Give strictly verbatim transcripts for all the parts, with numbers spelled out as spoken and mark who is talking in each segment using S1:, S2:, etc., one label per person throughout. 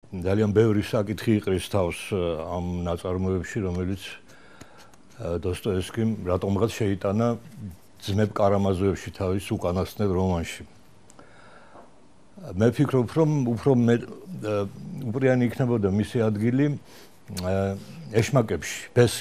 S1: ძალიან ბევრი საკითხი იყრის თავს ამ ნაწარმოებში, რომელიც დოსტოევსკიმ რატომღაც შეიტანა ძმებ კარამაზოვებში თავის უკანასკნელ რომანში. მე ვფიქრობ, რომ უფრო უპრიანი იქნებოდა მისი ადგილი ეშმაკებში, ბესი.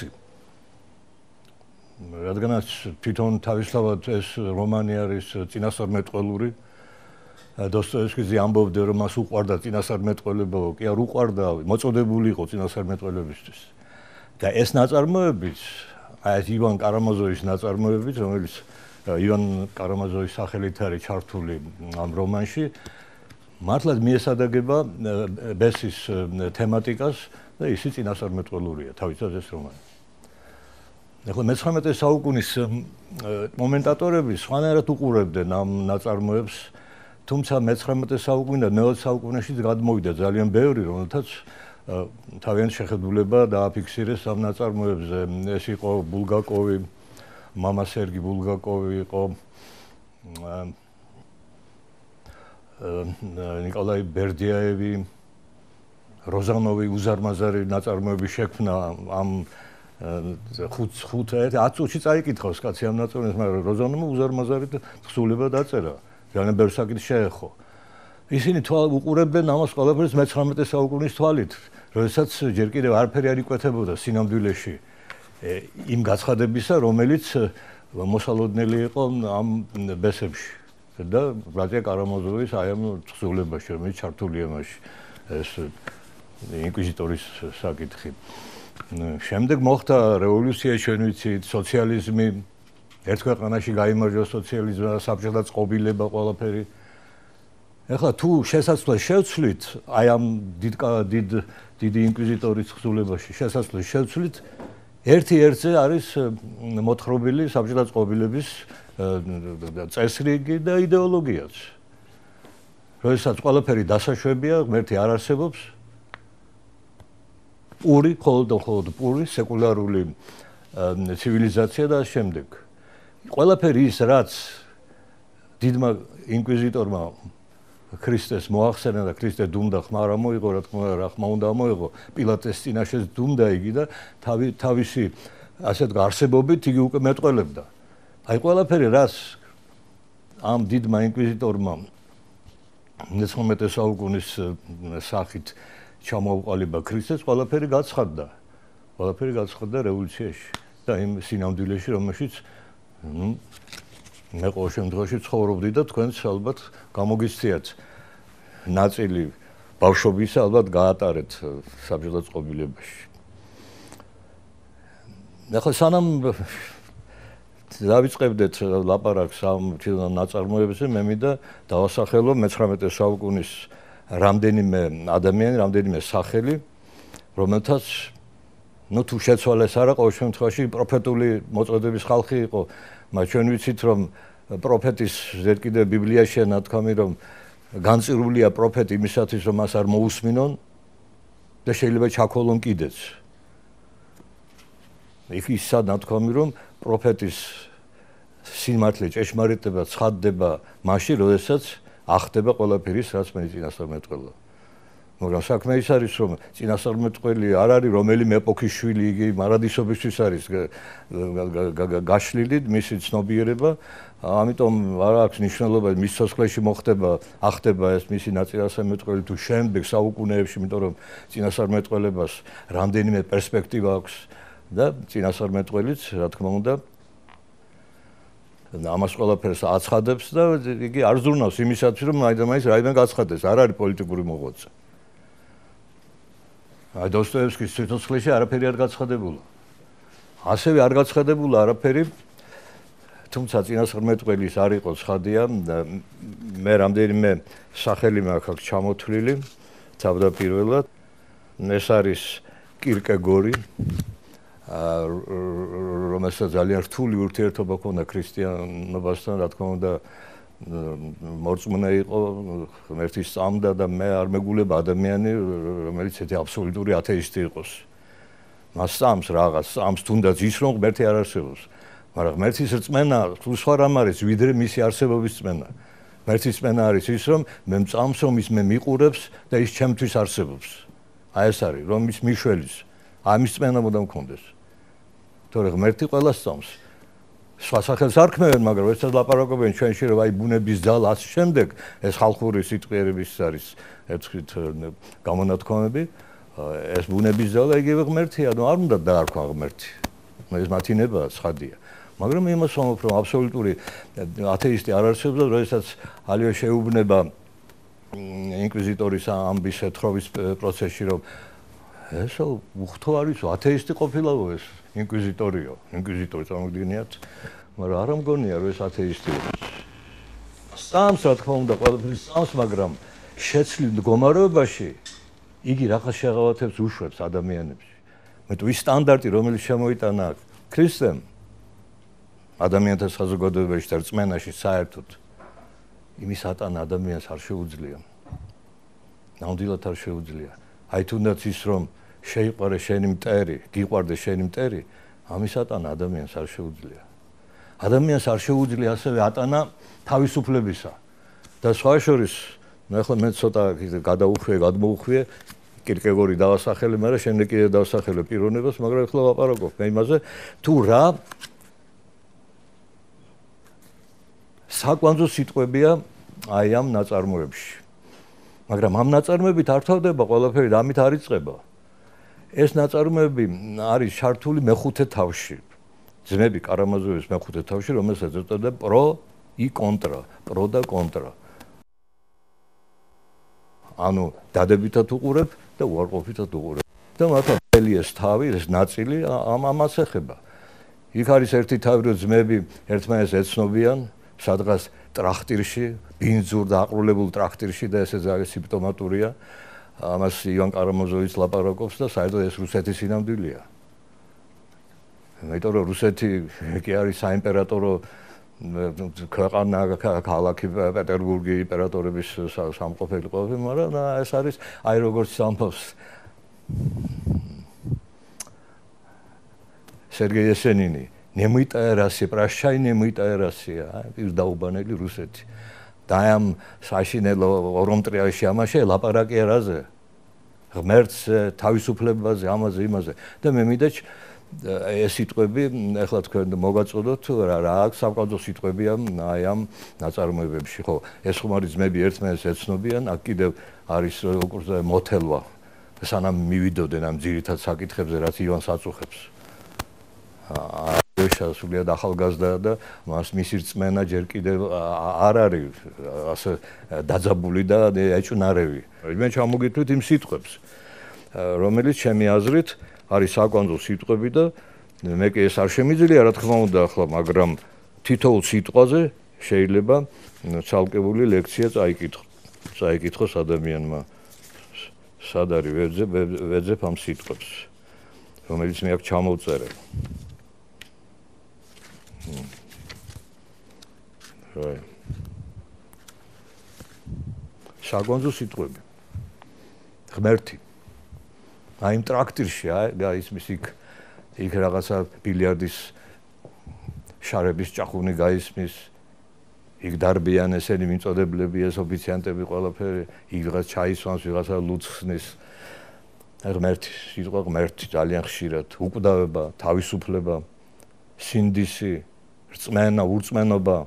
S1: რადგანაც თვითონ თავისთავად ეს რომანი არის წინასწარმეტყველური, დოსტოევსკიზე ამბობდა, რომ მას უყვარდა წინასწარმეტყველება, კი არ უყვარდა, მოწოდებული იყო წინასწარმეტყველებისთვის. და ეს ნაწარმოებიც, აი ეს ივან კარამაზოვის ნაწარმოებიც, რომელიც ივან კარამაზოვის სახელით არის ჩართული ამ რომანში, მართლაც მიესადაგება ბესის თემატიკას და ისიც წინასწარმეტყველურია თავისთავად ეს რომანი. ახლა მეცხრამეტე საუკუნის კომენტატორები სხვანაირად უყურებდნენ ამ ნაწარმოებს, თუმცა მეცხრამეტე საუკუნიდან მეოცე საუკუნეშიც გადმოვიდა ძალიან ბევრი, რომელთაც თავიანთი შეხედულება დააფიქსირეს ამ ნაწარმოებზე. ეს იყო ბულგაკოვი, მამა სერგი ბულგაკოვი იყო, ნიკოლაი ბერდიაევი, როზანოვი უზარმაზარი ნაწარმოების შექმნა ამ ხუთ ხუთ ათი წუთში წაიკითხავს კაცი ამ ნაწარმოებს, მაგრამ როზანოვმა უზარმაზარი თხზულება დაწერა. ძალიან ბევრი საკითხი შეეხო. ისინი თვალ უყურებდნენ ამას ყველაფერს მეცხრამეტე საუკუნის თვალით, როდესაც ჯერ კიდევ არაფერი არ იკვეთებოდა სინამდვილეში იმ გაცხადებისა, რომელიც მოსალოდნელი იყო ამ ბესებში და ბრატია კარამაზოვის აი ამ თხზულებაში, რომელიც ჩართულია მასში, ეს ინკვიზიტორის საკითხი. შემდეგ მოხდა რევოლუცია, ჩვენ ვიცით, სოციალიზმი, ერთ ქვეყანაში გაიმარჯვა სოციალიზმი და საბჭოთა წყობილება ყველაფერი. ეხლა თუ შესაძლოა შევცვლით აი ამ დიდ დიდ დიდი ინკვიზიტორის თხზულებაში, შესაძლოა შევცვლით ერთი-ერთზე არის მოთხრობილი საბჭოთა წყობილების წესრიგი და იდეოლოგიაც. როდესაც ყველაფერი დასაშვებია, ღმერთი არ არსებობს, პური, მხოლოდ და მხოლოდ პური, სეკულარული ცივილიზაცია და შემდეგ. ყველაფერი ის, რაც დიდმა ინკვიზიტორმა ქრისტეს მოახსენა და ქრისტე დუმდა ხმა არ მოიღო, რა თქმა უნდა, რა ხმა უნდა მოიღო, პილატეს წინაშე დუმდა იგი და თავი თავისი ასეთ არსებობით იგი უკვე მეტყველებდა. აი ყველაფერი, რაც ამ დიდმა ინკვიზიტორმა მეცხრამეტე საუკუნის სახით ჩამოუყალიბა ქრისტეს, ყველაფერი გაცხადდა. ყველაფერი გაცხადდა რევოლუციაში და იმ სინამდვილეში, რომელშიც მე ყოველ შემთხვევაში ცხოვრობდი და თქვენც ალბათ გამოგიცდიათ ნაწილი ბავშვობისა, ალბათ გაატარეთ საბჭოთა წყობილებაში. ახლა სანამ დავიწყებდეთ ლაპარაკს ამ ნაწარმოებებზე, მე მინდა დავასახელო მეცხრამეტე საუკუნის რამდენიმე ადამიანი, რამდენიმე სახელი, რომელთაც ну თუ შეცვალეს არა, ყოველ შემთხვევაში პროფეტული მოწოდების ხალხი იყო. მაგრამ ჩვენ ვიცით, რომ პროფეტის ზედ კიდე ბიბლიაშია ნათქვამი, რომ განწირულია პროფეტი იმისათვის, რომ მას არ მოусმინონ და შეიძლება ჩაქოლონ კიდეც. იქ ისა ნათქვამი, რომ პროფეტის სიმართლე ჭეშმარიტება ცხადდება მაშინ, როდესაც ახდება ყველაფერი, რაც მე წინასწარმეტყველია. მაგრამ საქმე ის არის, რომ წინასწარმეტყველი არ არის რომელიმე ეპოქის შვილი, იგი მარადისობისთვის არის გაშლილი მისი ცნობიერება, ამიტომ არ აქვს მნიშვნელობა მის სიცოცხლეში მოხდება, ახდება ეს მისი ნაწილასამეტყველი თუ შემდეგ საუკუნეებში, იმიტომ რომ წინასწარმეტყველებას რამდენიმე პერსპექტივა აქვს და წინასწარმეტყველიც, რა თქმა უნდა, ამას ყველაფერს აცხადებს და იგი არ ზრუნავს იმისათვის, რომ მაინც რაიმე გაცხადეს, არ არის პოლიტიკური მოღვაწე. აი დოსტოევსკის სიცოცხლეში არაფერი არ გაცხადებულა. ასევე არ გაცხადებულა არაფერი, თუმცა წინასწარმეტყველის არ იყო ცხადია, მე რამდენიმე სახელი მაქვს აქ ჩამოთვლილი, თავდაპირველად. ეს არის კირკეგორი, რომელსაც ძალიან რთული ურთიერთობა ჰქონდა ქრისტიანობასთან, რა თქმა უნდა, მორწმუნე იყო, ღმერთის სწამდა და მე არ მეგულება ადამიანი, რომელიც ესეთი აბსოლუტური ათეისტი იყოს. მას სწამს რაღაც, სწამს თუნდაც ის, რომ ღმერთი არ არსებობს. მაგრამ ღმერთის რწმენა თუ სხვა რამ არის, ვიდრე მისი არსებობის რწმენა. ღმერთის წმენა არის ის, რომ მე მწამს, რომ ის მე მიყურებს და ის ჩემთვის არსებობს. აი ეს არის, რომ ის მიშველის. ამის წმენა უნდა მქონდეს. თორე ღმერთი ყველას წამს. სხვა სახელს არ ქმნიან, მაგრამ ერთად ლაპარაკობენ ჩვენში, რომ აი ბუნების ძალა ასე შემდეგ, ეს ხალხური სიტყვიერების არის ერთხით გამონათქვამები, ეს ბუნების ძალა იგივე ღმერთია, ну არ უნდა დაარქვა ღმერთი. ეს მათი ნება ცხადია. მაგრამ იმას ვამბობ, რომ აბსოლუტური ათეისტი არ არსებობს, როდესაც ალიო შეუბნება ინკვიზიტორის ამბის ეთხრობის პროცესში, რომ ესო უხთო არისო, ათეისტი ყოფილაო ეს ინკვიზიტორიო, ინკვიზიტორი წარმოგიდგენიათ, მაგრამ არ მგონია, რომ ეს ათეისტი არის. სამს რა თქმა უნდა, ყველაფერს სამს, მაგრამ შეცვლილ მდგომარეობაში იგი რაღაც შეღავათებს უშვებს ადამიანებში. მეტყვი ის სტანდარტი, რომელიც შემოიტანა ქრისტემ ადამიანთა საზოგადოებაში და რწმენაში საერთოდ იმის ატანა ადამიანს არ შეუძლია. ნამდვილად არ შეუძლია. აი თუნდაც ის რომ შეიყვარე შენი მტერი, გიყვარდე შენი მტერი, ამის ატანა ადამიანს არ შეუძლია. ადამიანს არ შეუძლია ასევე ატანა თავისუფლებისა. და სხვა შორის, მე ახლა მე ცოტა გადაუხვიე, გადმოუხვიე კირკეგორი დავასახელე, მაგრამ შემდეგ კიდე დავასახელე პიროვნებას, მაგრამ ახლა ვაპარაკობ მე იმაზე, თუ რა საკვანძო სიტყვებია აი ამ ნაწარმოებში. მაგრამ ამ ნაწარმოებით არ თავდება ყველაფერი, ამით არ იწყება. ეს ნაწარმოები არის ჩართული მეხუთე თავში. ძმები კარამაზოვის მეხუთე თავში, რომელსაც ეწოდება პრო и კონტრა, პრო და კონტრა. ანუ დადებითად უყურებ და უარყოფითად უყურებ. და მართლა მთელი ეს თავი, ეს ნაწილი ამ ამას ეხება. იქ არის ერთი თავი, რომ ძმები ერთმანეთს ეცნობიან, სადღაც ტრაქტირში, ბინძურ და აყრულებულ ტრაქტირში და ესე ძალიან სიმპტომატურია. ამას ივან კარამაზოვიც ლაპარაკობს და საერთოდ ეს რუსეთის სინამდვილეა. იმიტომ რომ რუსეთი კი არის საიმპერატორო ქვეყანა, ქალაქი პეტერბურგი იმპერატორების სამყოფელი ყოფილი, მაგრამ ეს არის აი როგორც ამბობს სერგეი ესენინი, ნემიტაე რასია, პრაშჩაი ნემიტაე რასია, პირდაუბანელი რუსეთი. და ამ საშინელო ორომტრიაში ამაში ლაპარაკია რაზე? ღმერთს, თავისუფლებაზე, ამაზე, იმაზე. და მე მინდა ეს სიტყვები, ეხლა თქვენ მოგაწოდოთ, რა რა აქვს საკვანძო სიტყვებია აი ამ ნაწარმოებებში, ხო? ეს ხომ არის ძმები ერთმანეთს ეცნობიან, აქ კიდევ არის როგორც მოთელვა, სანამ მივიდოდნენ ამ ძირითად საკითხებზე, რაც ივანს აწუხებს. აა სულიად ახალგაზრდა და მას მისი რწმენა ჯერ კიდევ არ არის ასე დაძაბული და ეჭვნარევი. მე ჩამოგიტვით იმ სიტყვებს, რომელიც ჩემი აზრით არის საკვანძო სიტყვები და მე კი ეს არ შემიძლია რა თქმა უნდა ახლა, მაგრამ თითოეულ სიტყვაზე შეიძლება ცალკეული ლექცია წაიკითხო. წაიკითხოს ადამიანმა. სად არის ვეძებ ვეძებ ამ სიტყვებს, რომელიც მე აქ ჩამოვწერე. რა. საკვანძო სიტყვები. ღმერთი. აი იმ ტრაქტირში, აი ის მის იქ იქ რაღაცა ბილიარდის შარების ჭახუნი გაისმის. იქ დარბიან ესენი მიმწოდებლები, ეს ოფიციანტები ყველაფერი, იქ რაღაც ჩაისვანს, ვიღაცა ლუცხსნის. ღმერთი, სიტყვა ღმერთი ძალიან ხშირად, უკვდავება, თავისუფლება, სინდისი, რწმენა, ურწმენობა,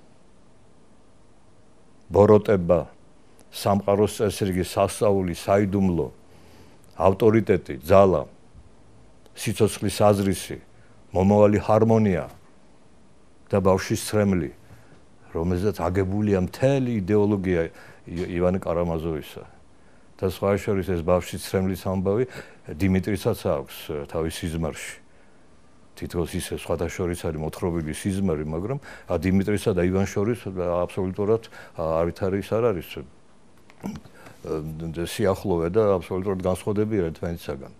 S1: ბოროტება, სამყაროს წესრიგი, სასწაული, საიდუმლო, ავტორიტეტი, ძალა, სიცოცხლის აზრისი, მომავალი ჰარმონია და ბავშვის ცრემლი, რომელზეც აგებულია მთელი იდეოლოგია ივანე კარამაზოვისა. და სხვა შორის ეს ბავშვის ცრემლის ამბავი დიმიტრისაც აქვს თავის სიზმარში. თითქოს ისე სხვათა შორის არის მოთხრობილი სიზმარი, მაგრამ დიმიტრისა და ივან შორის აბსოლუტურად ავითარის არ არის სიახლოვე და აბსოლუტურად განსხვავდებიან ერთმანეთისაგან.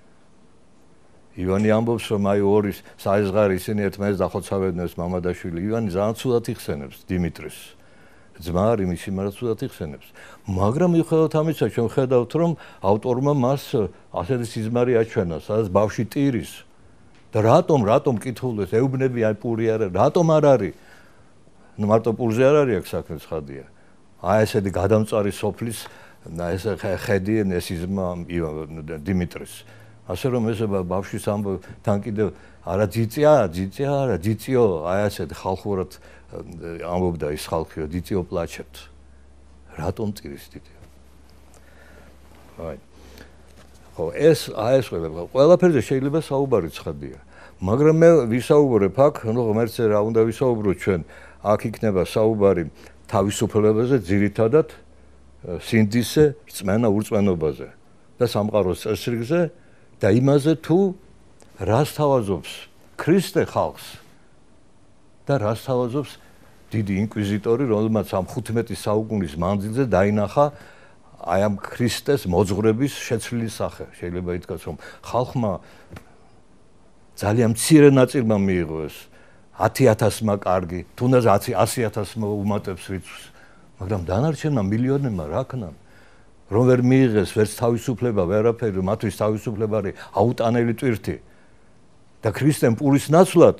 S1: ივანი ამბობს, რომ აი ორი საიზღარი ისინი ერთმანეთს დახოცავებდნენ მამა და შვილი. ივანი ძალიან ცუდად იხსენებს დიმიტრის. ძმა არის მისი, მაგრამ ცუდად იხსენებს. მაგრამ მიუხედავად ამისა, ჩვენ ხედავთ, რომ ავტორმა მას ასეთი სიზმარი აჩვენა, სადაც ბავშვი ტირის. და რატომ, რატომ კითხულობს, ეუბნები აი პური არა, რატომ არ არის? ნუ მარტო პულზე არ არის აქ საქმე ცხადია. აი ესეთი გადამწარი სოფლის ეს ხედი ეს იზმა დიმიტრის. ასე რომ ეს ბავშვის ამბთან კიდევ არა ძიწია, ძიწია არა, ძიწიო, აი ასეთ ხალხურად ამბობდა ის ხალხიო, ძიწიო პლაჩებთ. რატომ წირის დიდია? აი. ხო, ეს აი ეს ყველაფერზე შეიძლება საუბარი ცხადია. მაგრამ მე ვისაუბრებ აქ, ნუ ღმერთზე რა უნდა ვისაუბროთ ჩვენ, აქ იქნება საუბარი თავისუფლებაზე, ძირითადად სინდისზე, რწმენა ურწმენობაზე და სამყაროს წესრიგზე და იმაზე თუ რას თავაზობს ქრისტე ხალხს და რას თავაზობს დიდი ინკვიზიტორი, რომელმაც ამ ხუთმეტი საუკუნის მანძილზე დაინახა აი ამ ქრისტეს მოძღვრების შეცვლილი სახე. შეიძლება ითქვას, რომ ხალხმა ძალიან მცირე ნაწილმა მიიღო ეს ათი ათასმა კარგი, თუნდაც ასი ათასმა უმატებს რიცხვს, მაგრამ დანარჩენმა მილიონებმა რა ქნან? რომ ვერ მიიღეს ვერც თავისუფლება, ვერაფერი, მათთვის თავისუფლება არის აუტანელი ტვირთი. და ქრისტემ პურის ნაცვლად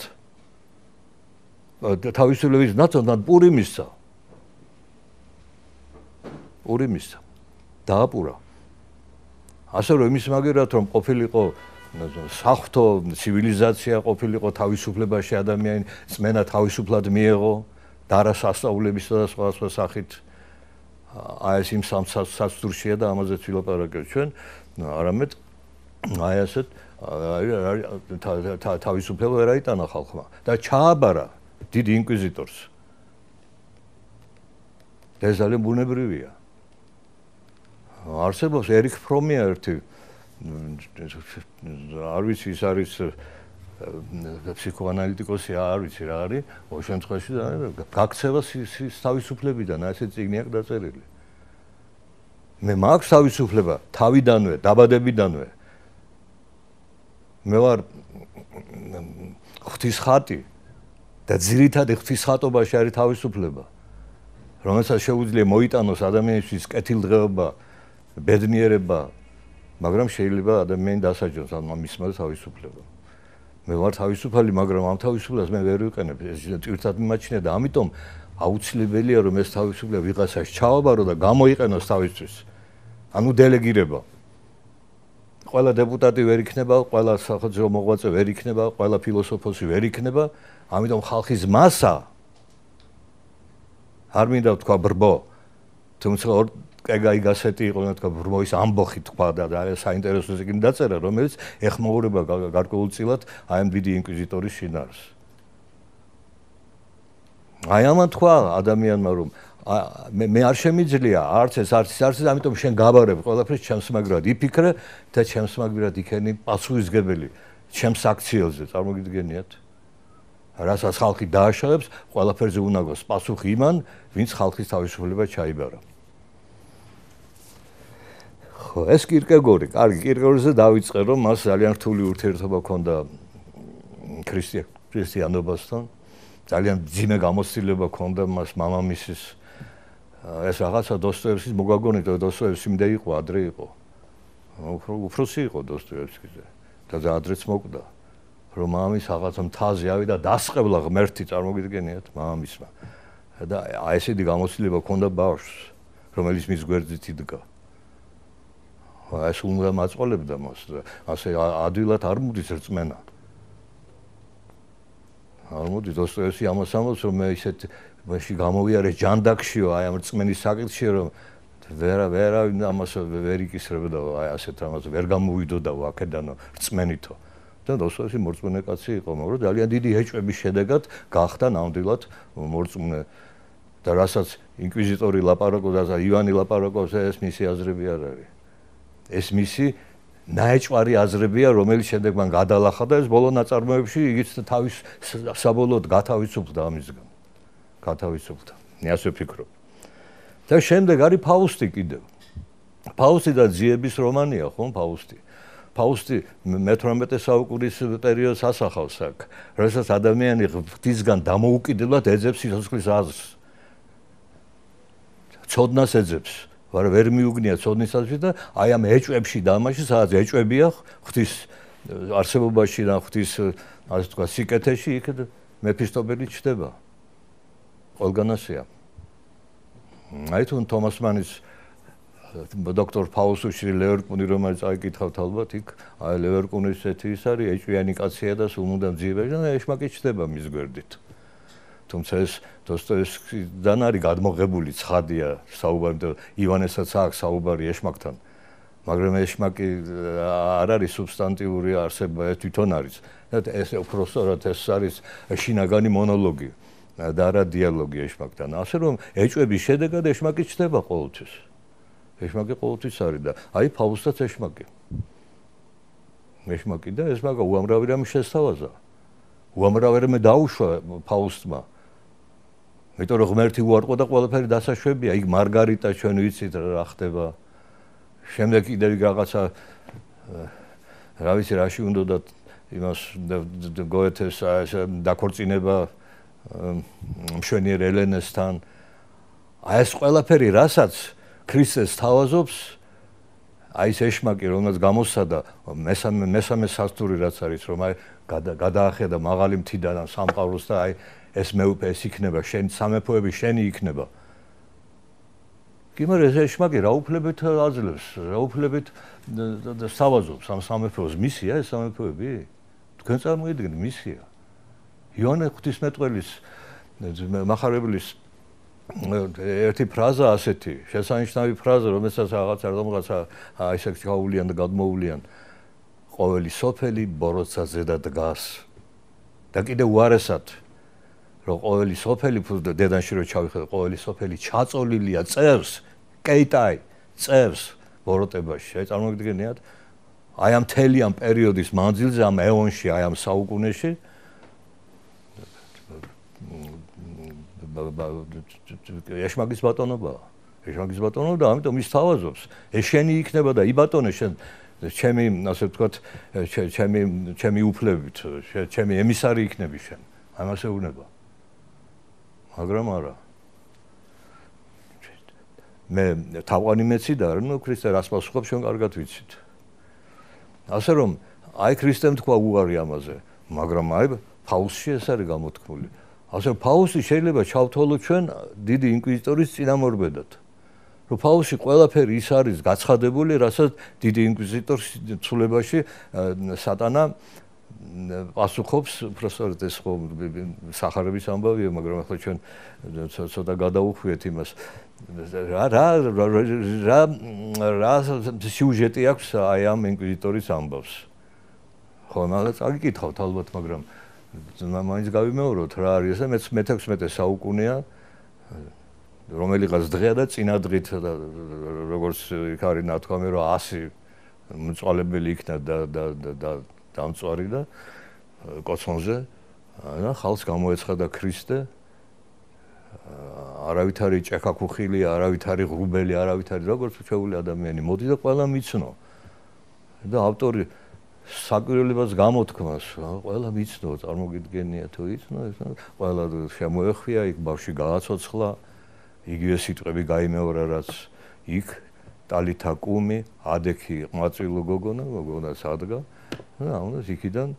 S1: თავისუფლების ნაცვლად პური მისცა. პური მისცა. დააპურა. ასე რომ იმის მაგერად რომ ყოფილიყო საღვთო ცივილიზაცია, ყოფილიყო თავისუფლებაში ადამიანი, წმენა თავისუფლად მიეღო, დარა სასწაულებისა და სხვა სხვა სახით. აი ეს იმ საცდურშია და ამაზეც ვილაპარაკებთ ჩვენ, არამედ აი ასეთ თავისუფლება ვერ აიტანა ხალხმა და ჩააბარა დიდ ინკვიზიტორს. ეს ძალიან ბუნებრივია. არსებობს ერიქ ფრომი ერთი არ ვიცი ის არის ფსიქოანალიტიკოსი არ ვიცი რა არის, ყოველ შემთხვევაში გაქცევა თავისუფლებიდან, ასე წიგნი აქვს დაწერილი. მე მაქვს თავისუფლება თავიდანვე, დაბადებიდანვე. მე ვარ ღვთის ხატი და ძირითადი ღვთის ხატობაში არის თავისუფლება, რომელსაც შეუძლია მოიტანოს ადამიანისთვის კეთილდღეობა, ბედნიერება, მაგრამ შეიძლება ადამიანი დასაჯოს ამ მისმა თავისუფლება. მე ვარ თავისუფალი, მაგრამ ამ თავისუფლებას მე ვერ ვიყენებ, ეს ტვირთად მიმაჩნია და ამიტომ აუცილებელია რომ ეს თავისუფლება ვიღაცას ჩააბარო და გამოიყენოს თავისთვის. ანუ დელეგირება. ყველა დეპუტატი ვერ იქნება, ყველა სახელმწიფო მოღვაწე ვერ იქნება, ყველა ფილოსოფოსი ვერ იქნება, ამიტომ ხალხის მასა არ მინდა თქვა ბრბო, თუმცა კეგაი გასეტი იყო, თქვა ბრბოის ამბოხი თქვა და საინტერესო ზიგნი დაწერა, რომელიც ეხმაურება გარკვეულწილად აი ამ დიდი ინკვიზიტორის შინაარს. აი ამან თქვა ადამიანმა რომ მე მე არ შემიძლია არც ეს არც ეს არც ეს ამიტომ შენ გაბარებ ყველაფერს ჩემს მაგრად იფიქრე და ჩემს მაგრად იქენი პასუხისგებელი ჩემს აქციელზე წარმოგიდგენიათ რასაც ხალხი დააშალებს ყველაფერზე უნდა გოს პასუხი იმან ვინც ხალხის თავისუფლება ჩაიბარა. ხო ეს კირკეგორი, კარგი კირკეგორზე დავიწყე რომ მას ძალიან რთული ურთიერთობა ჰქონდა ქრისტიანობასთან. ძალიან ძიმე გამოცდილება ჰქონდა მას მამამისის ეს რაღაცა დოსტოევსკის მოგაგონით და დოსტოევსკი მდე იყო, ადრე იყო. უფრო უფროსი იყო დოსტოევსკიზე და ადრეც მოკვდა. რომ მამის რაღაცა მთაზე ავიდა დასყევლა ღმერთი წარმოგიდგენიათ მამისმა. და აი ესეთი გამოცდილება ჰქონდა ბავშვს, რომელიც მის გვერდით იდგა. ეს უნდა მაწყოლებდა მას და ასე ადვილად არ მოდის რწმენა. არ მოდის დოსტოევსკი ამას ამბობს რომ მე ისეთ მაშინ გამოვიარე ჯანდაკშიო აი ამ რწმენის საკითხში რომ ვერა ვერა ამას ვერ იკისრებდა აი ასეთ რამას ვერ გამოვიდოდაო აქედანო რწმენითო. და დოსტოევსკი მორწმუნე კაცი იყო, მაგრამ ძალიან დიდი ეჭვების შედეგად გახდა ნამდვილად მორწმუნე. და რასაც ინკვიზიტორი ლაპარაკობდა და ივანი ლაპარაკობს, ეს მისი აზრები არ არის. ეს მისი ნაეჭვარი აზრებია, რომელიც შემდეგ მან გადალახა და ეს ბოლო ნაწარმოებში იგიც თავის საბოლოოდ გათავისუფლდა ამისგან. გათავისუფლდა. მე ასე ვფიქრობ. და შემდეგ არის ფაუსტი კიდევ. ფაუსტი და ძიების რომანია, ხო, ფაუსტი. ფაუსტი მეთვრამეტე საუკუნის პერიოდს ასახავს აქ, როდესაც ადამიანი ღვთისგან დამოუკიდებლად ეძებს სიცოცხლის აზრს. ცოდნას ეძებს. ვარ ვერ მიუგნია ცოდნისათვის და აი ამ ეჭვებში დამაში, სადაც ეჭვებია ღვთის არსებობაში და ღვთის ასე თქვა სიკეთეში, იქ მეფისტოფელი ჩდება. ყველგან ასეა. აი თუ თომას მანის დოქტორ ფაუსუში ლევერკუნი რომელიც აიკითხავთ ალბათ იქ აი ლევერკუნის ეთი ის არის ეჭვიანი კაცია და სულ უნდა მძიებაში და ეშმაკი ჩდება მის გვერდით. თუმცა ეს დოსტოევსკიდან არის გადმოღებული ცხადია საუბარი ივანესაც აქვს საუბარი ეშმაკთან. მაგრამ ეშმაკი არ არის სუბსტანტიური არსება, ეს თვითონ არის. და ეს უბრალოდ ეს არის შინაგანი მონოლოგი და არა დიალოგი ეშმაკთან. ასე რომ ეჭვების შედეგად ეშმაკი ჩდება ყოველთვის. ეშმაკი ყოველთვის არის და აი ფაუსტაც ეშმაკი. ეშმაკი და ეშმაკა უამრავი რამე შესთავაზა. უამრავი რამე დაუშვა ფაუსტმა. იმიტომ რომ ღმერთი უარყო და ყველაფერი დასაშვებია. იქ მარგარიტა ჩვენ ვიცით რა ხდება. შემდეგ კიდევ რაღაცა რა ვიცი რაში უნდა იმას გოეთეს დაქორწინება მშვენიერ ელენესთან. აი ეს ყველაფერი რასაც ქრისტეს თავაზობს აი ეს ეშმაკი რომელსაც გამოსცადა მესამე მესამე სასტური რაც არის რომ აი გადაახედა მაღალი მთიდან სამყაროს და აი ეს მეუფე ეს იქნება შენ სამეფოები შენი იქნება. კი მაგრამ ეს ეშმაკი რა უფლებით აძლევს რა უფლებით სთავაზობს ამ სამეფოს მისია ეს სამეფოები თქვენ წარმოიდგინეთ მისია. იონე ღვთისმეტყველის მახარებლის ერთი ფრაზა ასეთი შესანიშნავი ფრაზა რომელსაც რაღაცა რომელღაცა აი ესე გაუვლიან და გადმოუვლიან ყოველი სოფელი ბოროტსაზე და დგას და კიდე უარესად რომ ყოველი სოფელი დედანში რო ჩავიხე ყოველი სოფელი ჩაწოლილია წერს კეიტაი წერს ბოროტებაში აი წარმოგიდგენიათ აი ამ მთელი ამ პერიოდის მანძილზე ამ ეონში აი ამ საუკუნეში ეშმაკის ბატონობა ეშმაკის ბატონობა და ამიტომ ის თავაზობს ეს შენი იქნება და იბატონე შენ ჩემი ასე ვთქვათ ჩემი ჩემი უფლებით ჩემი ემისარი იქნები შენ ამას ეუბნება მაგრამ არა მე თავყანი მეცი და ნუ ქრისტე რას პასუხობს ჩვენ კარგად ვიცით ასე რომ აი ქრისტემ თქვა უარი ამაზე მაგრამ აი ფაუსში ეს არის გამოთქმული ასე ფაუსი შეიძლება ჩავთვალოთ ჩვენ დიდი ინკვიზიტორის წინამორბედად რომ ფაუსში ყველაფერი ის არის გაცხადებული რასაც დიდი ინკვიზიტორის ცულებაში სატანა პასუხობს უბრალოდ ეს ხო სახარების ამბავია მაგრამ ახლა ჩვენ ცოტა გადაუხვიეთ იმას რა რა რა რა სიუჟეტი აქვს აი ამ ინკვიზიტორის ამბავს ხო მაგას წაგიკითხავთ ალბათ მაგრამ მაინც გავიმეოროთ რა არის ესე მეც მეთექვსმეტე საუკუნეა რომელიღაც დღეა და წინა დღით და როგორც იქ არის ნათქვამი რომ ასი მწვალებელი იქნა და და და დამწვარი და კოცონზე და ხალხს გამოეცხადა ქრისტე არავითარი ჭექაქუხილი არავითარი ღრუბელი არავითარი როგორც უჩვეული ადამიანი მოდი და ყველა მიცნო და ავტორი საკვირველებას გამოთქმას ყველა მიცნო წარმოგიდგენია თუ იცნო ეს ყველა შემოეხვია იქ ბავშვი გააცოცხლა იგივე სიტყვები გაიმეორა რაც იქ ტალითა კუმი ადექი ყმაწვილო გოგონა გოგონა სადგა და ამას იქიდან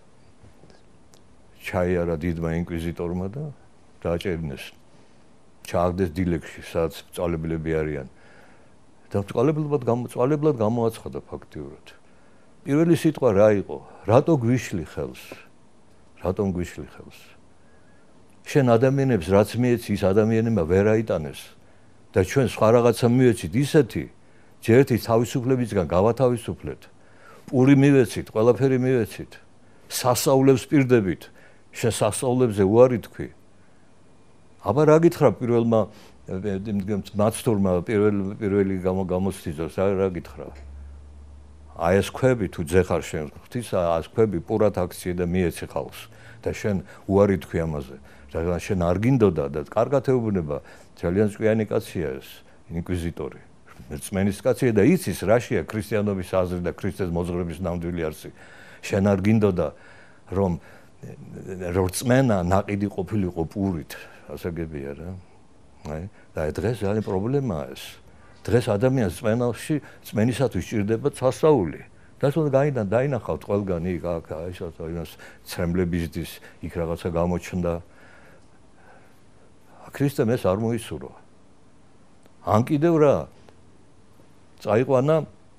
S1: ჩაიარა დიდმა ინკვიზიტორმა და დააჭერინეს ჩააგდეს დილეგში სადაც წვალებლები არიან და წვალებლად წვალებლად გამოაცხადა ფაქტიურად პირველი სიტყვა რა იყო რატო გვიშლი ხელს რატომ გვიშლი ხელს შენ ადამიანებს რაც მიეცი ის ადამიანებმა ვერ აიტანეს და ჩვენ სხვა რაღაცა მივეცით ისეთი ჯერთი თავისუფლებისგან გავათავისუფლეთ პური მივეცით ყველაფერი მივეცით სასწაულებს პირდებით შენ სასწაულებზე უარი თქვი აბა რა გითხრა პირველმა მაცდურმა პირველ პირველი გამოცდიზოს რა გითხრა აი ეს ქვები თუ ძეხარ შენ ღვთისა ეს ქვები პურად აქციე და მიეცი ხალხს და შენ უარი თქვი ამაზე და შენ არ გინდოდა და კარგად ეუბნება ძალიან ჭკვიანი კაცია ეს ინკვიზიტორი რწმენის კაცია და იცის რაშია ქრისტიანობის აზრი და ქრისტეს მოძღვრების ნამდვილი არსი შენ არ გინდოდა რომ რწმენა ნაყიდი ყოფილიყო პურით ასაგებია რა აი და დღეს ძალიან პრობლემაა ეს დღეს ადამიანს წმენაში წმენისათვის ჭირდება სასწაული და თუნდაც გაიდან დაინახავთ ყველგან იქ აქ ისე იმას ცრემლების დის იქ რაღაცა გამოჩნდა ქრისტემ ეს არ მოისურვა. ან კიდევ რა წაიყვანა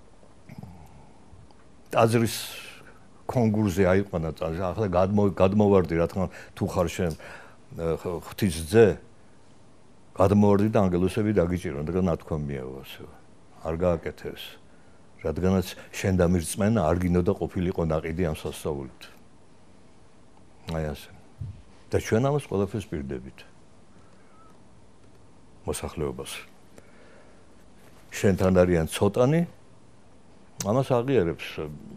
S1: ტაძრის კონკურსზე აიყვანა ტაძრი. ახლა გადმოვარდი რა თქმა თუ ხარ შენ ღვთისძე გადმოვარდი და ანგელოსები დაგიჭირონ და ნათქვამია ასე. არ გააკეთეს. რადგანაც შენ დამირწმენა არ გინდოდა ყოფილიყო ნაყიდი ამ სასწაულით. აი ასე. და ჩვენ ამას ყველაფერს პირდებით. მოსახლეობას. შენთან არიან ცოტანი, ამას აღიარებს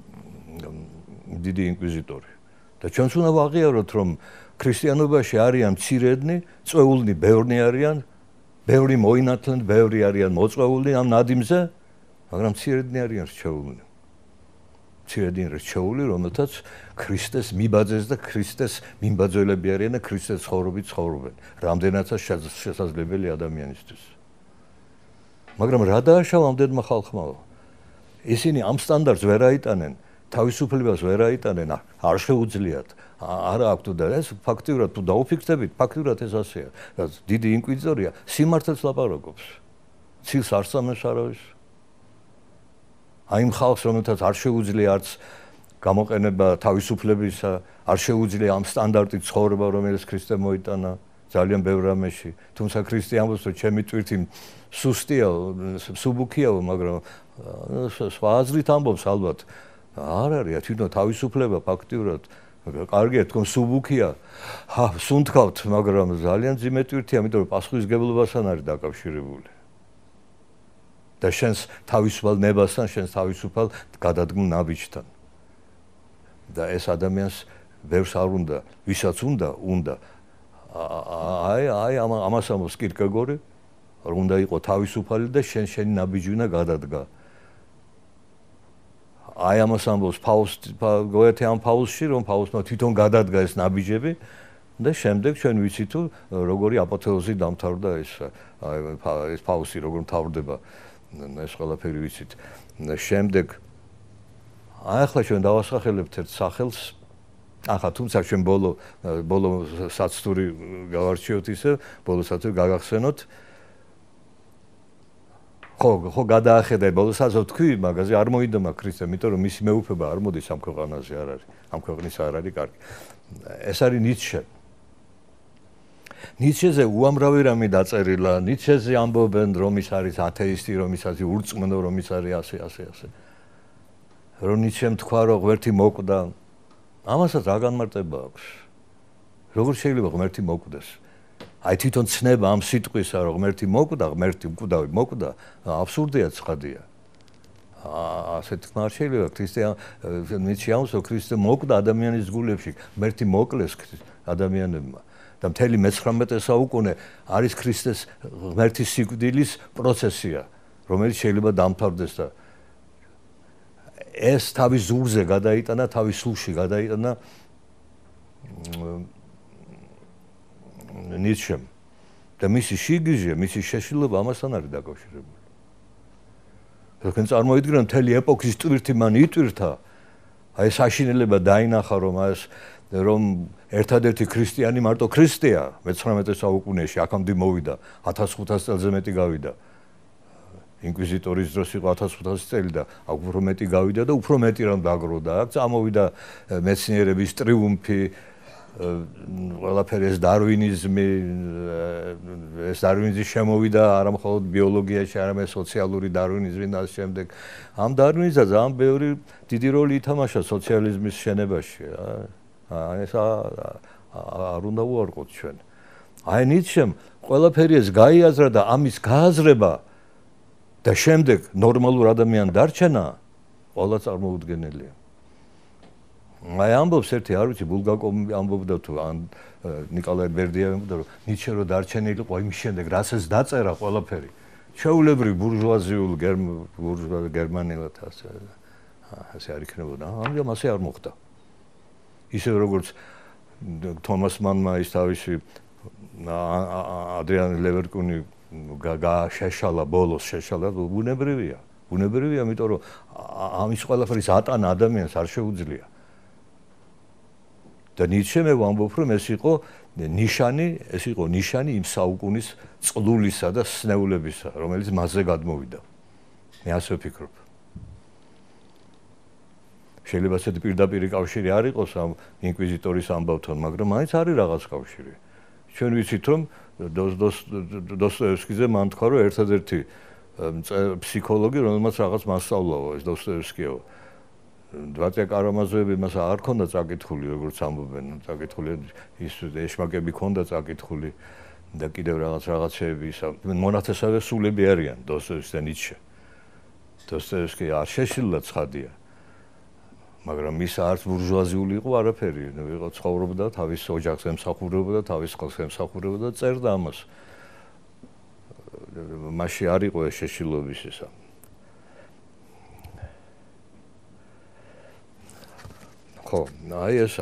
S1: დიდი ინკვიზიტორი. და ჩვენც უნდა ვაღიაროთ, რომ ქრისტიანობაში არიან მცირედნი, წვეულნი ბევრნი არიან, ბევრი მოინათლენ, ბევრი არიან მოწვეულნი ამ ნადიმზე, მაგრამ მცირედნი არიან რჩეულნი. მცირედნი რჩეული, რომელთაც ქრისტეს მიბაძეს და ქრისტეს მიმბაძველები არიან და ქრისტეს ცხოვრობით ცხოვრობენ. რამდენადაც შესაძლებელი ადამიანისთვის. მაგრამ რა დააშავა ამდენმა ხალხმა? ისინი ამ სტანდარტს ვერ აიტანენ, თავისუფლებას ვერ აიტანენ, არ შეუძლიათ. არა აქვთ და ეს ფაქტიურად თუ დაუფიქრდებით, ფაქტიურად ეს ასეა. დიდი ინკვიზიტორია სიმართლეს ლაპარაკობს. ცილს არ სამეს არავის. აი იმ ხალხს, რომელთაც არ შეუძლია არც გამოყენება თავისუფლებისა, არ შეუძლია ამ სტანდარტით ცხოვრება, რომელიც ქრისტემ მოიტანა ძალიან ბევრ რამეში. თუმცა ქრისტე ამბობს, რომ ჩემი ტვირთი სუსტია, სუბუქია, მაგრამ სხვა აზრით ამბობს ალბათ. არ არის, თვითონ თავისუფლება ფაქტიურად კარგია, თქო სუბუქია. ჰა, სუნთქავთ, მაგრამ ძალიან ძიმე ტვირთია, იმიტომ რომ პასუხისგებლობასთან არის დაკავშირებული. და შენს თავისუფალ ნებასთან, შენს თავისუფალ გადადგმულ ნაბიჯთან. და ეს ადამიანს ბევრს არ უნდა, ვისაც უნდა, უნდა. აი, აი, ამას ამბობს კირკეგორი, რომ უნდა იყოს თავისუფალი და შენ შენი ნაბიჯი უნდა გადადგა. აი ამას ამბობს ფაუსტი, გოეთე ამ ფაუსტში, რომ ფაუსტმა თვითონ გადადგა ეს ნაბიჯები და შემდეგ ჩვენ ვიცით თუ როგორი აპოთეოზი დამთავრდა ეს აი ეს ფაუსტი როგორ მთავრდება. ეს ყველაფერი ვიცით. შემდეგ აი ახლა ჩვენ დავასახელებთ ერთ სახელს. ახლა თუმცა ჩვენ ბოლო ბოლო საცდური გავარჩიოთ ისე, ბოლო საცდური გაგახსენოთ. ხო, ხო გადაახედა ბოლო საცდური თქვი, მაგაზე არ მოიდომა ქრისტემ, იმიტომ რომ მისი მეუფება არ მოდის ამ ქვეყანაზე არ არის. ამ ქვეყნის არ არის კარგი. ეს არის ნიცშე. ნიცშეზე უამრავი რამე დაწერილა, ნიცშეზე ამბობენ რომ ის არის ათეისტი, რომ ის არის ურწმუნო, რომ ის არის ასე, ასე, ასე. რომ ნიცშემ თქვა რომ ღმერთი მოკვდა, ამასაც რა განმარტება აქვს? როგორ შეიძლება ღმერთი მოკვდეს? აი თვითონ ცნება ამ სიტყვისა რომ ღმერთი მოკვდა, ღმერთი მკვდავი მოკვდა, აბსურდია ცხადია. ასეთ თქმა არ შეიძლება ქრისტიან ნიცშე ამბობს რომ ქრისტე მოკვდა ადამიანის გულებში, ღმერთი მოკლეს ადამიანებმა. და მთელი მეცხრამეტე საუკუნე არის ქრისტეს ღმერთის სიკვდილის პროცესია, რომელიც შეიძლება დამთავრდეს და ეს თავის ზურზე გადაიტანა, თავის სულში გადაიტანა ნიცშემ. და მისი შიგიჟე, მისი შეშლილობა ამასთან არის დაკავშირებული. რადგან წარმოიდგინე მთელი ეპოქის ტვირთი მან იტვირთა, აი საშინელება დაინახა რომ ეს რომ ერთადერთი ქრისტიანი მარტო ქრისტეა მეცხრამეტე საუკუნეში აქამდე მოვიდა ათას ხუთას წელზე მეტი გავიდა ინკვიზიტორის დროს იყო ათას ხუთასი წელი და უფრო მეტი გავიდა და უფრო მეტი რამ დაგროვდა აქ წამოვიდა მეცნიერების ტრიუმფი ყველაფერი ეს დარვინიზმი ეს დარვინიზმი შემოვიდა არა მხოლოდ ბიოლოგიაში არამედ სოციალური დარვინიზმი და შემდეგ ამ დარვინიზმზე ძალიან ბევრი დიდი როლი ითამაშა სოციალიზმის შენებაში აი ეს არ უნდა უარყოთ ჩვენ. აი ნიცშემ ყველაფერი ეს გაიაზრა და ამის გააზრება და შემდეგ ნორმალურ ადამიანს დარჩენა ყველა წარმოუდგენელია. აი ამბობს ერთი არ ვიცი ბულგაკოვი ამბობდა თუ ან ნიკოლაი ბერდიევი ამბობდა რომ ნიცშე რო დარჩენილიყო იმის შემდეგ რაც ეს დაწერა ყველაფერი ჩვეულებრივ ბურჟუაზიულ გერმანელად ასე ასე არ იქნებოდა. ამიტომ ასე არ მოხდა. ისე როგორც თომას მანმა ის თავისი ადრიან ლევერკუნი შეშალა ბოლოს შეშალა ბუნებრივია ბუნებრივია იმიტომ რომ ამის ყველაფრის ატანა ადამიანს არ შეუძლია და ნიცშე მე ვამბობ, რომ ეს იყო ნიშანი, ეს იყო ნიშანი იმ საუკუნის წყლულისა და სნეულებისა, რომელიც მასზე გადმოვიდა. მე ასე ვფიქრობ. შეიძლება ესეთი პირდაპირი კავშირი არ იყოს ამ ინკვიზიტორის ამბავთან, მაგრამ მაინც არის რაღაც კავშირი. ჩვენ ვიცით, რომ დოსტოევსკიზე მან თქვა, რომ ერთადერთი ფსიქოლოგი, რომელმაც რაღაც მასწავლაო, ეს დოსტოევსკიო. დვატია კარამაზოვი მას არ ქონდა წაკითხული, როგორც ამბობენ, წაკითხული ის ეშმაკები ქონდა წაკითხული და კიდევ რაღაც რაღაცეები ისა. მონათესავე სულები არიან დოსტოევსკი და ნიცშე. დოსტოევსკი არ შეშილა ცხადია. მაგრამ ის არც ბურჟუაზიული იყო არაფერი, იყო ცხოვრობდა თავის ოჯახს ემსახურებოდა, თავის ხელს ემსახურებოდა და წერდა ამას. მასში არ იყო ეს შეშილობის ისა. ხო, აი ესა.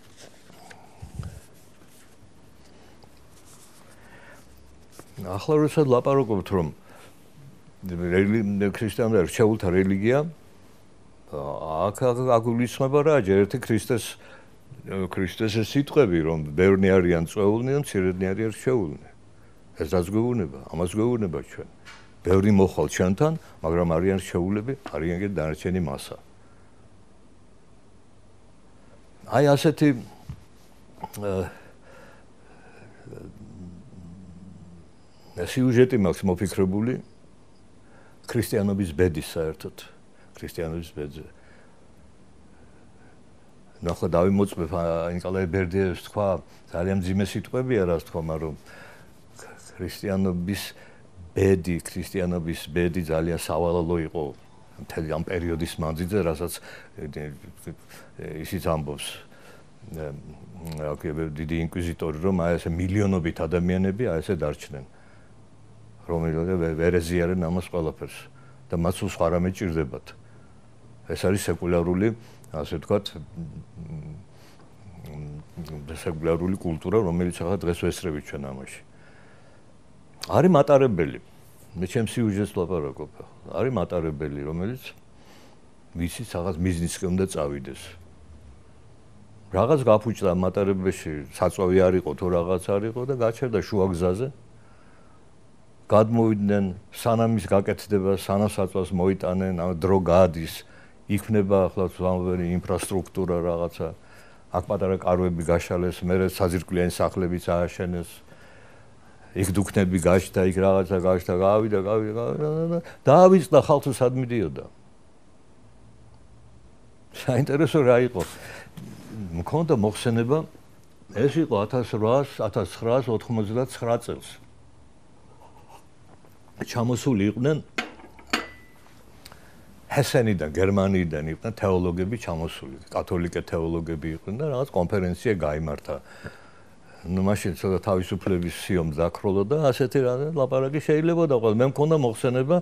S1: ახლა როდესაც ლაპარაკობთ, რომ ქრისტიანობა რჩეულთა რელიგია, აქ აგულისხმება რა, ერთი ქრისტეს ქრისტეს სიტყვები, რომ ბევრნი არიან წვეულნი და მცირედნი არიან რჩეულნი. ეს რაც გვეუბნება, ამას გვეუბნება ჩვენ. ბევრი მოხვალ ჩვენთან, მაგრამ არიან რჩეულები, არიან კიდე დანარჩენი მასა. აი ასეთი სიუჟეტი მაქვს მოფიქრებული ქრისტიანობის ბედის საერთოდ. ქრისტიანობის ბედზე. ნახო დავიმოწმებ ნიკოლაი ბერდიევის თქვა, ძალიან მძიმე სიტყვებია რას თქვა, მაგრამ ქრისტიანობის ბედი, ქრისტიანობის ბედი ძალიან სავალალო იყო მთელი ამ პერიოდის მანძილზე, რასაც ისიც ამბობს დიდი ინკვიზიტორი, რომ აი ესე მილიონობით ადამიანები აი ესე დარჩნენ, რომელთაც ვერ ეზიარენ ამას ყველაფერს და მათ სულ სხვა რამე ჭირდებათ. ეს არის სეკულარული, ასე ვთქვათ, სეკულარული კულტურა, რომელიც ახლა დღეს ვესწრებით ჩვენ ამაში. არის მატარებელი. მე ჩემს სიუჟეტს ვლაპარაკობ. არის მატარებელი, რომელიც ვიცით რაღაც მიზნისკენ უნდა წავიდეს. რაღაც გაფუჭდა მატარებელში, საწვავი არ იყო თუ რაღაც არ იყო და გაჩერდა შუა გზაზე. გადმოვიდნენ სანამ ის გაკეთდება, სანამ საწვავს მოიტანენ, დრო გადის, იქნება ახლა ზამბერი ინფრასტრუქტურა რაღაცა, აქ პატარა კარვები გაშალეს, მერე საძირკვლიანი სახლებიც ააშენეს. იქ დუქნები გაჩნდა, იქ რაღაცა გაჩნდა, გავიდა, გავიდა, გავიდა, დაავიწყდა ხალხი სად მიდიოდა. საინტერესო რა იყო. მქონდა მოხსენება, ეს იყო ათას ცხრაას ოთხმოცდათცხრა წელს. ჩამოსული იყვნენ ჰესენიდან, გერმანიიდან იყვნენ თეოლოგები ჩამოსული, კათოლიკე თეოლოგები იყვნენ და რაღაც კონფერენცია გაიმართა. ну მაშინ ცოტა თავისუფლების სიომ დაქროლა და ასეთი ლაპარაკი შეიძლება და ყველა მე მქონდა მოხსენება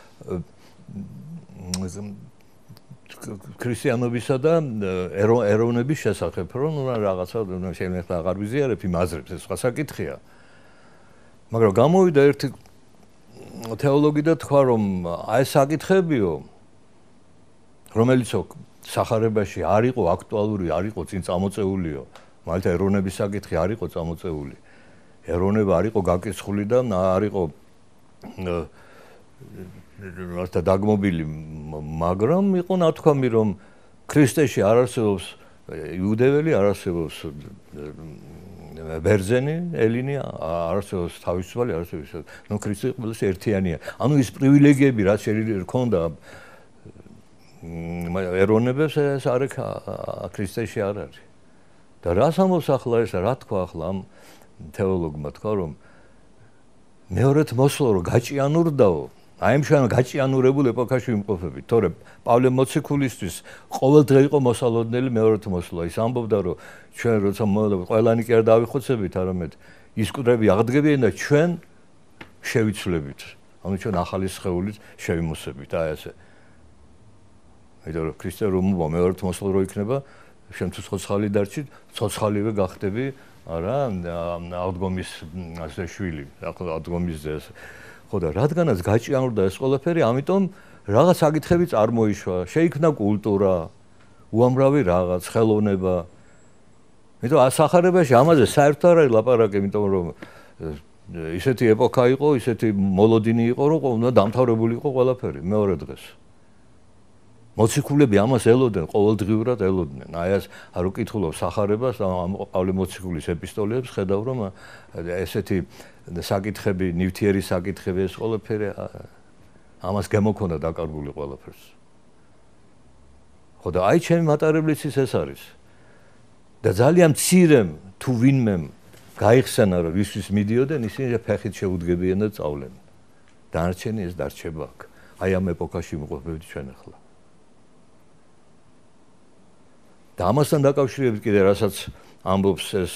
S1: ქრისტიანობისა და ეროვნების შესახებ, რომ ну რაღაცა შეიძლება აღარ ვიზიარებ იმ აზრებს, ეს სხვა საკითხია. მაგრამ გამოვიდა ერთი თეოლოგი და თქვა, რომ აი საკითხებიო, რომელიც სახარებაში არ იყო აქტუალური, არ იყო წინ წამოწეულიო, მაგრამ ეროვნების საკითხი არ იყო წამოწეული. ეროვნება არ იყო გაკიცხული და არ იყო რათა დაგმობილი, მაგრამ იყო ნათქვამი, რომ ქრისტეში არ არსებობს იუდეველი, არ არსებობს ბერძენი, ელინი, არ არსებობს თავისუფალი, არ არსებობს. ნუ ქრისტე ყველას ერთიანია. ანუ ის პრივილეგიები, რაც შეიძლება ჰქონდა ეროვნებს, ეს არ ქრისტეში არ არის. და რას ამბობს ახლა ეს, რა თქვა ახლა ამ თეოლოგმა, თქვა, რომ მეორედ მოსვლა რომ გაჭიანურდაო, აი ამ შენ გაჭიანურებულ ეპოქაში ვიმყოფებით, თორე პავლე მოციქულისთვის ყოველდღე იყო მოსალოდნელი მეორედ მოსვლა. ის ამბობდა, რომ ჩვენ როცა ყველანი კი არ დავიხოცებით, არამედ ის კუдрები აღდგებიან და ჩვენ შევიცვლებით. ანუ ჩვენ ახალი სხეულით შევიმოსებით, აი ასე. იმიტომ რომ ქრისტე რომ მოვა მეორე მოსვლა რო იქნება, შენ თუ ცოცხალი დარჩი, ცოცხალივე გახდები, არა, აღდგომის ასე შვილი, აღდგომის ეს. ხო და რადგანაც გაჭიანურდა ეს ყველაფერი, ამიტომ რაღაც საკითხები წარმოიშვა, შეიქმნა კულტურა, უამრავი რაღაც, ხელოვნება. იმიტომ ასახარებაში ამაზე საერთოდ არ არის ლაპარაკი, იმიტომ რომ ისეთი ეპოქა იყო, ისეთი მოლოდინი იყო, რომ უნდა დამთავრებული იყო ყველაფერი მეორე დღეს. მოციქულები ამას ელოდნენ, ყოველდღიურად ელოდნენ. აი ეს არ უკითხულობ სახარებას, ამ პავლე მოციქულის ეპისტოლეებს ხედავ, რომ ესეთი საკითხები, ნივთიერი საკითხები ეს ყველაფერი ამას გემოქონდა დაკარგული ყველაფერს. ხო და აი ჩემი მატარებლიცის ეს არის. და ძალიან მცირემ თუ ვინმემ გაიხსენა რომ ისვის მიდიოდნენ, ისინი ფეხით შეუდგებიან და წავლენ. დანარჩენი ეს დარჩება აქ. აი ამ ეპოქაში მყოფებით ჩვენ ახლა. და ამასთან დაკავშირებით კიდე რასაც ამბობს ეს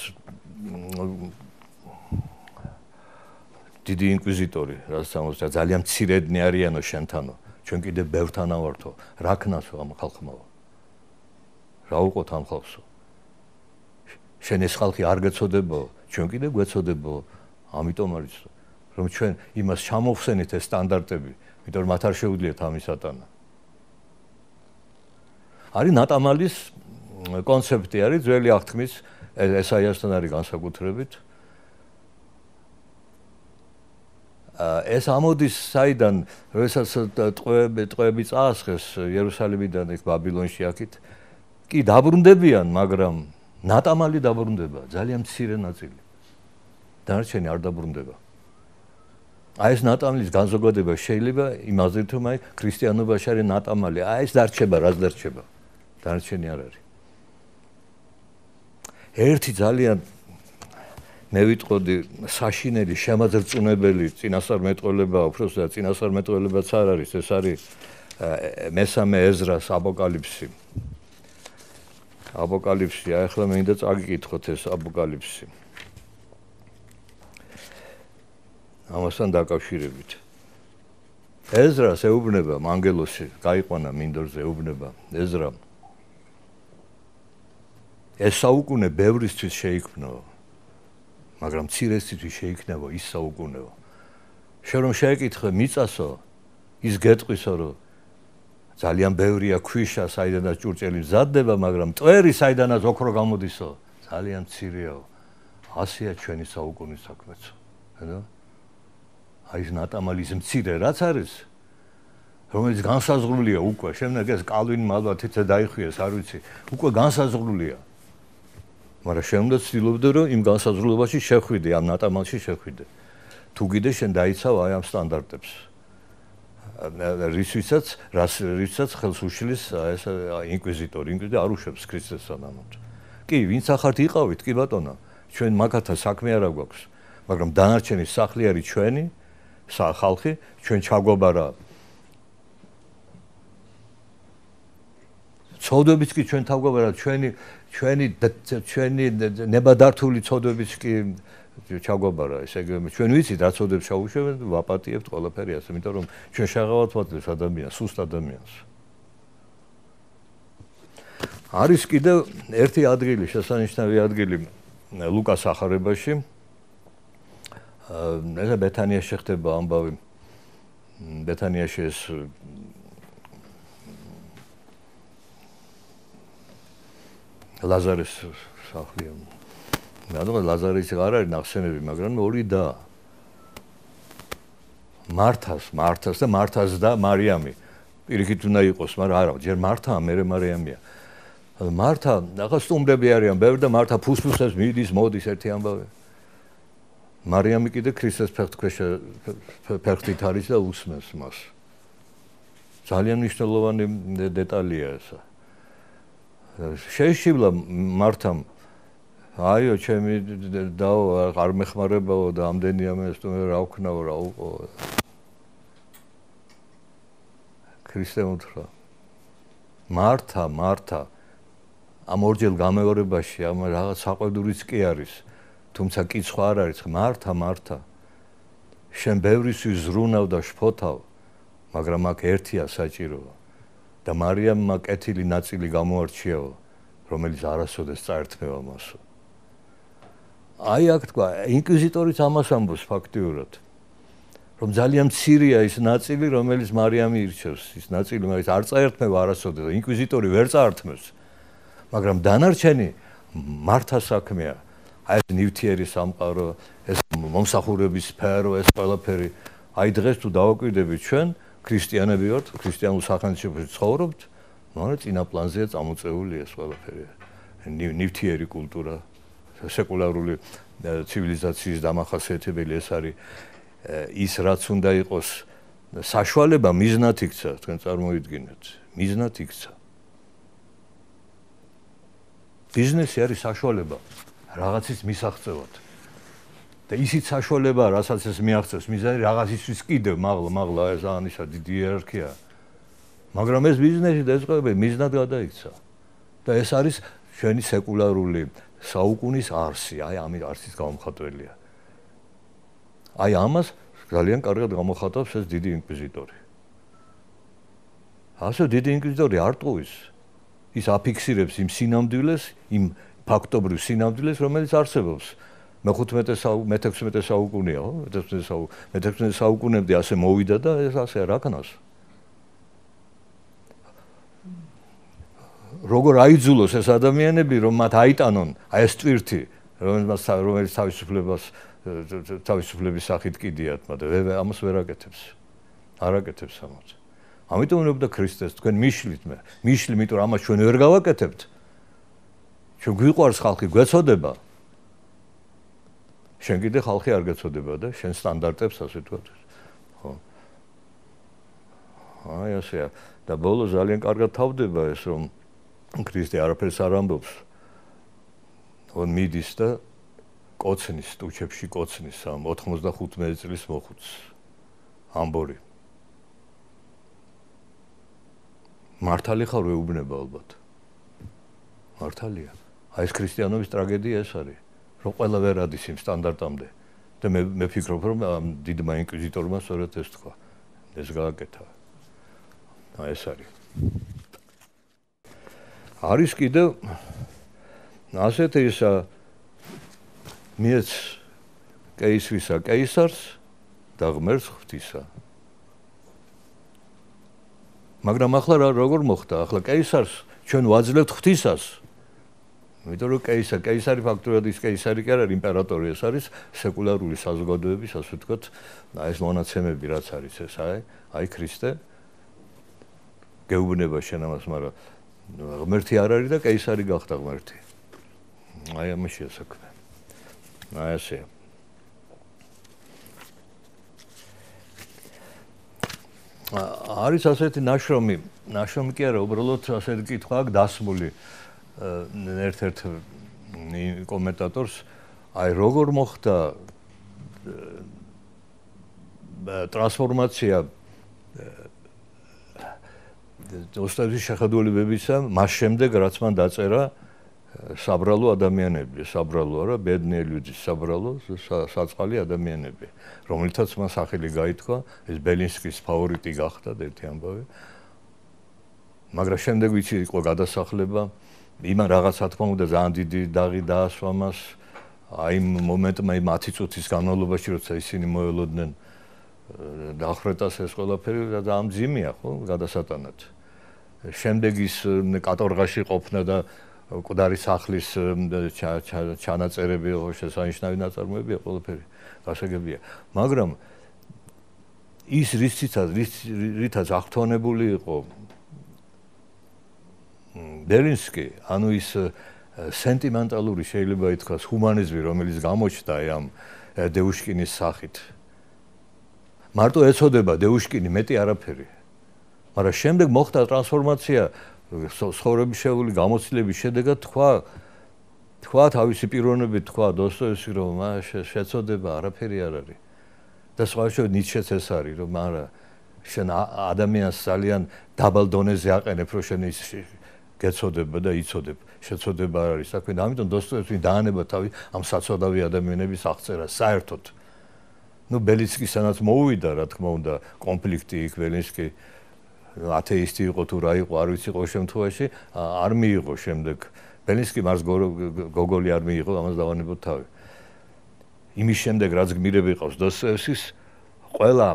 S1: დიდი ინკვიზიტორი, რასაც ამბობს ძალიან მცირედნი არიანო შენთანო, ჩვენ კიდე ბევრთანა ვართო, რა ქნასო ამ ხალხმაო. რა უყოთ ამ ხალხსო? შენ ეს ხალხი არ გეცოდებო, ჩვენ კიდე გვეცოდებო, ამიტომ არის რომ ჩვენ იმას ჩამოვხსენით ეს სტანდარტები, იმიტომ რომ მათ არ შეუძლიათ ამის ატანა. არის ნატამალის კონცეფტი არის ძველი აღთქმის ესაიასთან არის განსაკუთრებით. ეს ამოდის საიდან, როდესაც ტყვეები ტყვეები წაასხეს იერუსალიმიდან იქ ბაბილონში აქით, კი დაბრუნდებიან, მაგრამ ნატამალი დაბრუნდება, ძალიან მცირე ნაწილი. დანარჩენი არ დაბრუნდება. აი ეს ნატამალის განზოგადება შეიძლება იმაზე რომ აი ქრისტიანობაში არის ნატამალი, აი ეს დარჩება, რაც დარჩება. დანარჩენი არ არის. ერთი ძალიან მე ვიტყოდი საშინელი შემაძრწუნებელი წინასწარმეტყველება, უბრალოდ წინასწარმეტყველებაც არ არის, ეს არის მესამე ეზრას აპოკალიფსი. აპოკალიფსი, აი ახლა მინდა წაგიკითხოთ ეს აპოკალიფსი. ამასთან დაკავშირებით. ეზრას ეუბნება ანგელოსი, გაიყვანა მინდორზე ეუბნება ეზრა. ეს საუკუნე ბევრისთვის შეიქმნო, მაგრამ მცირესთვის შეიქმნება ის საუკუნეო. შენ რომ შეეკითხე მიწასო, ის გეტყვისო, რომ ძალიან ბევრია ქვიშა, საიდანაც ჭურჭელი მზადდება, მაგრამ მტვერი საიდანაც ოქრო გამოდისო, ძალიან მცირეაო. ასეა ჩვენი საუკუნის საქმეცო. ხედავ? აი ეს ნატამალის მცირე რაც არის, რომელიც განსაზღვრულია უკვე, შემდეგ ეს კალვინმა ალბათ თითე დაიხიეს, არ ვიცი, უკვე განსაზღვრულია. მაგრამ შენ უნდა ცდილობდე, რომ იმ განსაზღვრულობაში შეხვიდე, ამ ნატამალში შეხვიდე. თუ კიდე შენ დაიცავ აი ამ სტანდარტებს. რისვისაც, რისვისაც ხელს უშლის ეს ინკვიზიტორი, ინკვიზიტორი არ უშვებს ქრისტეს სანამოდ. კი, ვინც ახართ იყავით, კი ბატონო, ჩვენ მაგათა საქმე არ გვაქვს, მაგრამ დანარჩენი სახლი არის ჩვენი, ხალხი, ჩვენ ჩაგვაბარა ცოდვებიც კი ჩვენ თავგვაბარა, ჩვენი ჩვენი ჩვენი ნებადართული ცოდვებიც კი ჩაგვაბარა, ესე იგი ჩვენ ვიცით რა ცოდვებს ჩაუშვებენ, ვაპატიებთ ყველაფერი ასე, იმიტომ რომ ჩვენ შეღავათ ვატლებს ადამიანს, სუსტ ადამიანს. არის კიდევ ერთი ადგილი, შესანიშნავი ადგილი ლუკას ახარებაში. ეს ბეთანიაში ხდება ამბავი. ბეთანიაში ეს ლაზარეს სახლია. მაგრამ ლაზარეს არ არის ნახსენები, მაგრამ ორი და მართას, მართას და მართას და მარიამი. პირიქით უნდა იყოს, მაგრამ არა, ჯერ მართაა, მერე მარიამია. მართა, ახლა სტუმრები არიან, ბევრი და მართა ფუსფუსებს მიდის, მოდის ერთი ამბავი. მარიამი კიდე ქრისტეს ფეხქვეშა ფეხით არის და უსმენს მას. ძალიან მნიშვნელოვანი დეტალია ესა. შეიშილა მართამ აიო ჩემი დაო არ მეხმარებაო და ამდენი ამას თუ რა ვქნაო რა უყო. ქრისტემ უთხრა მართა, მართა ამ ორჯერ გამეორებაში ამ რაღაც საყვედურიც კი არის, თუმცა კითხვა არ არის, მართა, მართა შენ ბევრისთვის ზრუნავ და შფოთავ, მაგრამ აქ ერთია საჭიროა და მარიამმა კეთილი ნაწილი გამოარჩიაო, რომელიც არასოდეს წაერთმევა მასო. აი აქ თქვა, ინკვიზიტორიც ამას ამბობს ფაქტიურად, რომ ძალიან მცირეა ის ნაწილი, რომელიც მარიამი ირჩევს, ის ნაწილი, რომელიც არ წაერთმევა არასოდეს, ინკვიზიტორი ვერ წაართმევს, მაგრამ დანარჩენი მართა საქმეა. აი ეს ნივთიერი სამყარო, ეს მომსახურების სფერო, ეს ყველაფერი. აი დღეს თუ დავაკვირდებით ჩვენ, ქრისტიანები ვართ, ქრისტიანულ სახელმწიფოში ცხოვრობთ, მაგრამ წინა პლანზეა წამოწეული ეს ყველაფერი. ნივთიერი კულტურა, სეკულარული ცივილიზაციის დამახასიათებელი ეს არის ის რაც უნდა იყოს საშუალება მიზნად იქცა, თქვენ წარმოიდგინეთ, მიზნად იქცა. ბიზნესი არის საშუალება რაღაცის მისაღწევად. და ისიც საშუალებაა, რასაც ეს მიაღწევს, მიზანი რაღაცისთვის კიდევ მაღლა, მაღლა ეს ანიშა დიდი იერარქია. მაგრამ ეს ბიზნესი დაწყება მიზნად გადაიქცა. და ეს არის ჩვენი სეკულარული საუკუნის არსი, აი ამის არსის გამომხატველია. აი ამას ძალიან კარგად გამოხატავს ეს დიდი ინკვიზიტორი. ასე დიდი ინკვიზიტორი არ ტყუის. ის აფიქსირებს იმ სინამდვილეს, იმ ფაქტობრივ სინამდვილეს, რომელიც არსებობს. მეხუთმეტე მეთექვსმეტე საუკუნეა, ხო? მეთექვსმეტე საუკუნემდე ასე მოვიდა და ეს ასე არ აკნავს. როგორ აიძულოს ეს ადამიანები, რომ მათ აიტანონ აი ეს ტვირთი, რომელიც რომელიც თავისუფლებას თავისუფლების სახით კიდიათ, მაგრამ ამას ვერ აკეთებს. არ აკეთებს ამას. ამიტომ უნდა ქრისტეს თქვენ მიშლით მე. მიშლი, იმიტომ რომ ამას ჩვენ ვერ გავაკეთებთ. ჩვენ გვიყვარს ხალხი, გვეცოდება. შენ კიდე ხალხი არ გეცოდება და შენ სტანდარტებს ასე ვთქვათ. ხო. აი ასეა. და ბოლოს ძალიან კარგად თავდება ეს რომ ქრისტე არაფერს არ ამბობს. თქო მიდის და კოცნის სტუჩებში კოცნის ამ ოთხმოცდახუთმეტი წლის მოხუცს. ამბორი. მართალი ხარ ვეუბნება ალბათ. მართალია. აი ეს ქრისტიანობის ტრაგედია ეს არის. რომ ყველა ვერ ადის იმ სტანდარტამდე და მე მე ვფიქრობ რომ დიდმა ინკვიზიტორმა სწორედ ეს თქვა. ეს გააკეთა. აი ეს არის. არის კიდევ ასეთი ისა მიეც კეისრისა კეისარს და ღმერთს ღვთისა. მაგრამ ახლა როგორ მოხდა? ახლა კეისარს ჩვენ ვაძლევთ ღვთისას. იმიტომ რომ კეისარი, კეისარი ფაქტურად ის კეისარი კი არ არის იმპერატორი, ეს არის სეკულარული საზოგადოების, ასე ვთქვათ, აი ეს მონაცემები რაც არის ეს, აი, აი ქრისტე გეუბნება შენ ამას, მაგრამ ღმერთი არ არის და კეისარი გახდა ღმერთი. აი ამაშია საქმე. აი ასეა. არის ასეთი ნაშრომი, ნაშრომი კი არა, უბრალოდ ასეთი კითხვა აქვს დასმული ერთ-ერთ კომენტატორს, აი როგორ მოხდა ტრანსფორმაცია ოსტატის შეხედულებებისა მას შემდეგ რაც მან დაწერა საბრალო ადამიანები, საბრალო არა, ბედნიელი საბრალო, საწყალი ადამიანები, რომელთაც მან სახელი გაითქვა, ეს ბელინსკის ფავორიტი გახდა ერთი ამბავი. მაგრამ შემდეგ ვიცი იყო გადასახლება, იმან რაღაცა თქმა უნდა ძალიან დიდი დაღი დაასვა მას, აი იმ მომენტმა იმ ათი წუთის განმავლობაში, როცა ისინი მოელოდნენ დახრეტას ეს ყველაფერი და ძალიან მძიმეა, ხო, გადასატანად. შემდეგ ის კატორღაში ყოფნა და მკვდარი სახლის ჩანაწერები, შესანიშნავი ნაწარმოებია, ყველაფერი გასაგებია. მაგრამ ის რითაც რითაც აღთვალებული იყო ბელინსკი, ანუ ის სენტიმენტალური შეიძლება ითქვას ჰუმანიზმი, რომელიც გამოჩნდა ამ დეუშკინის სახით. მარტო ეცოდება დეუშკინი, მეტი არაფერი. მაგრამ შემდეგ მოხდა ტრანსფორმაცია ცხოვრების შეეული გამოცდილების შედეგად თქვა თქვა თავისი პიროვნებით თქვა დოსტოევსკი რომ შეცოდება არაფერი არ არის. და სხვა შევ ნიცშეც ეს არის რომ არა შენ ადამიანს ძალიან დაბალ დონეზე აყენებ რომ შენ ის გეცოდება და იცოდებ. შეცოდება არ არის საქმე და ამიტომ დოსტოევსკი დაანება თავი ამ საცოდავი ადამიანების აღწერას საერთოდ. ნუ ბელინსკისანაც მოუვიდა რა თქმა უნდა კონფლიქტი იქ ბელინსკი ათეისტი იყო თუ რა იყო არ ვიცი ყოველ შემთხვევაში არ მიიღო შემდეგ ბელინსკი მარს გოგოლი არ მიიღო ამას დავანებოთ თავი. იმის შემდეგ რაც გმირები ყავს დოსტოევსკის ყველა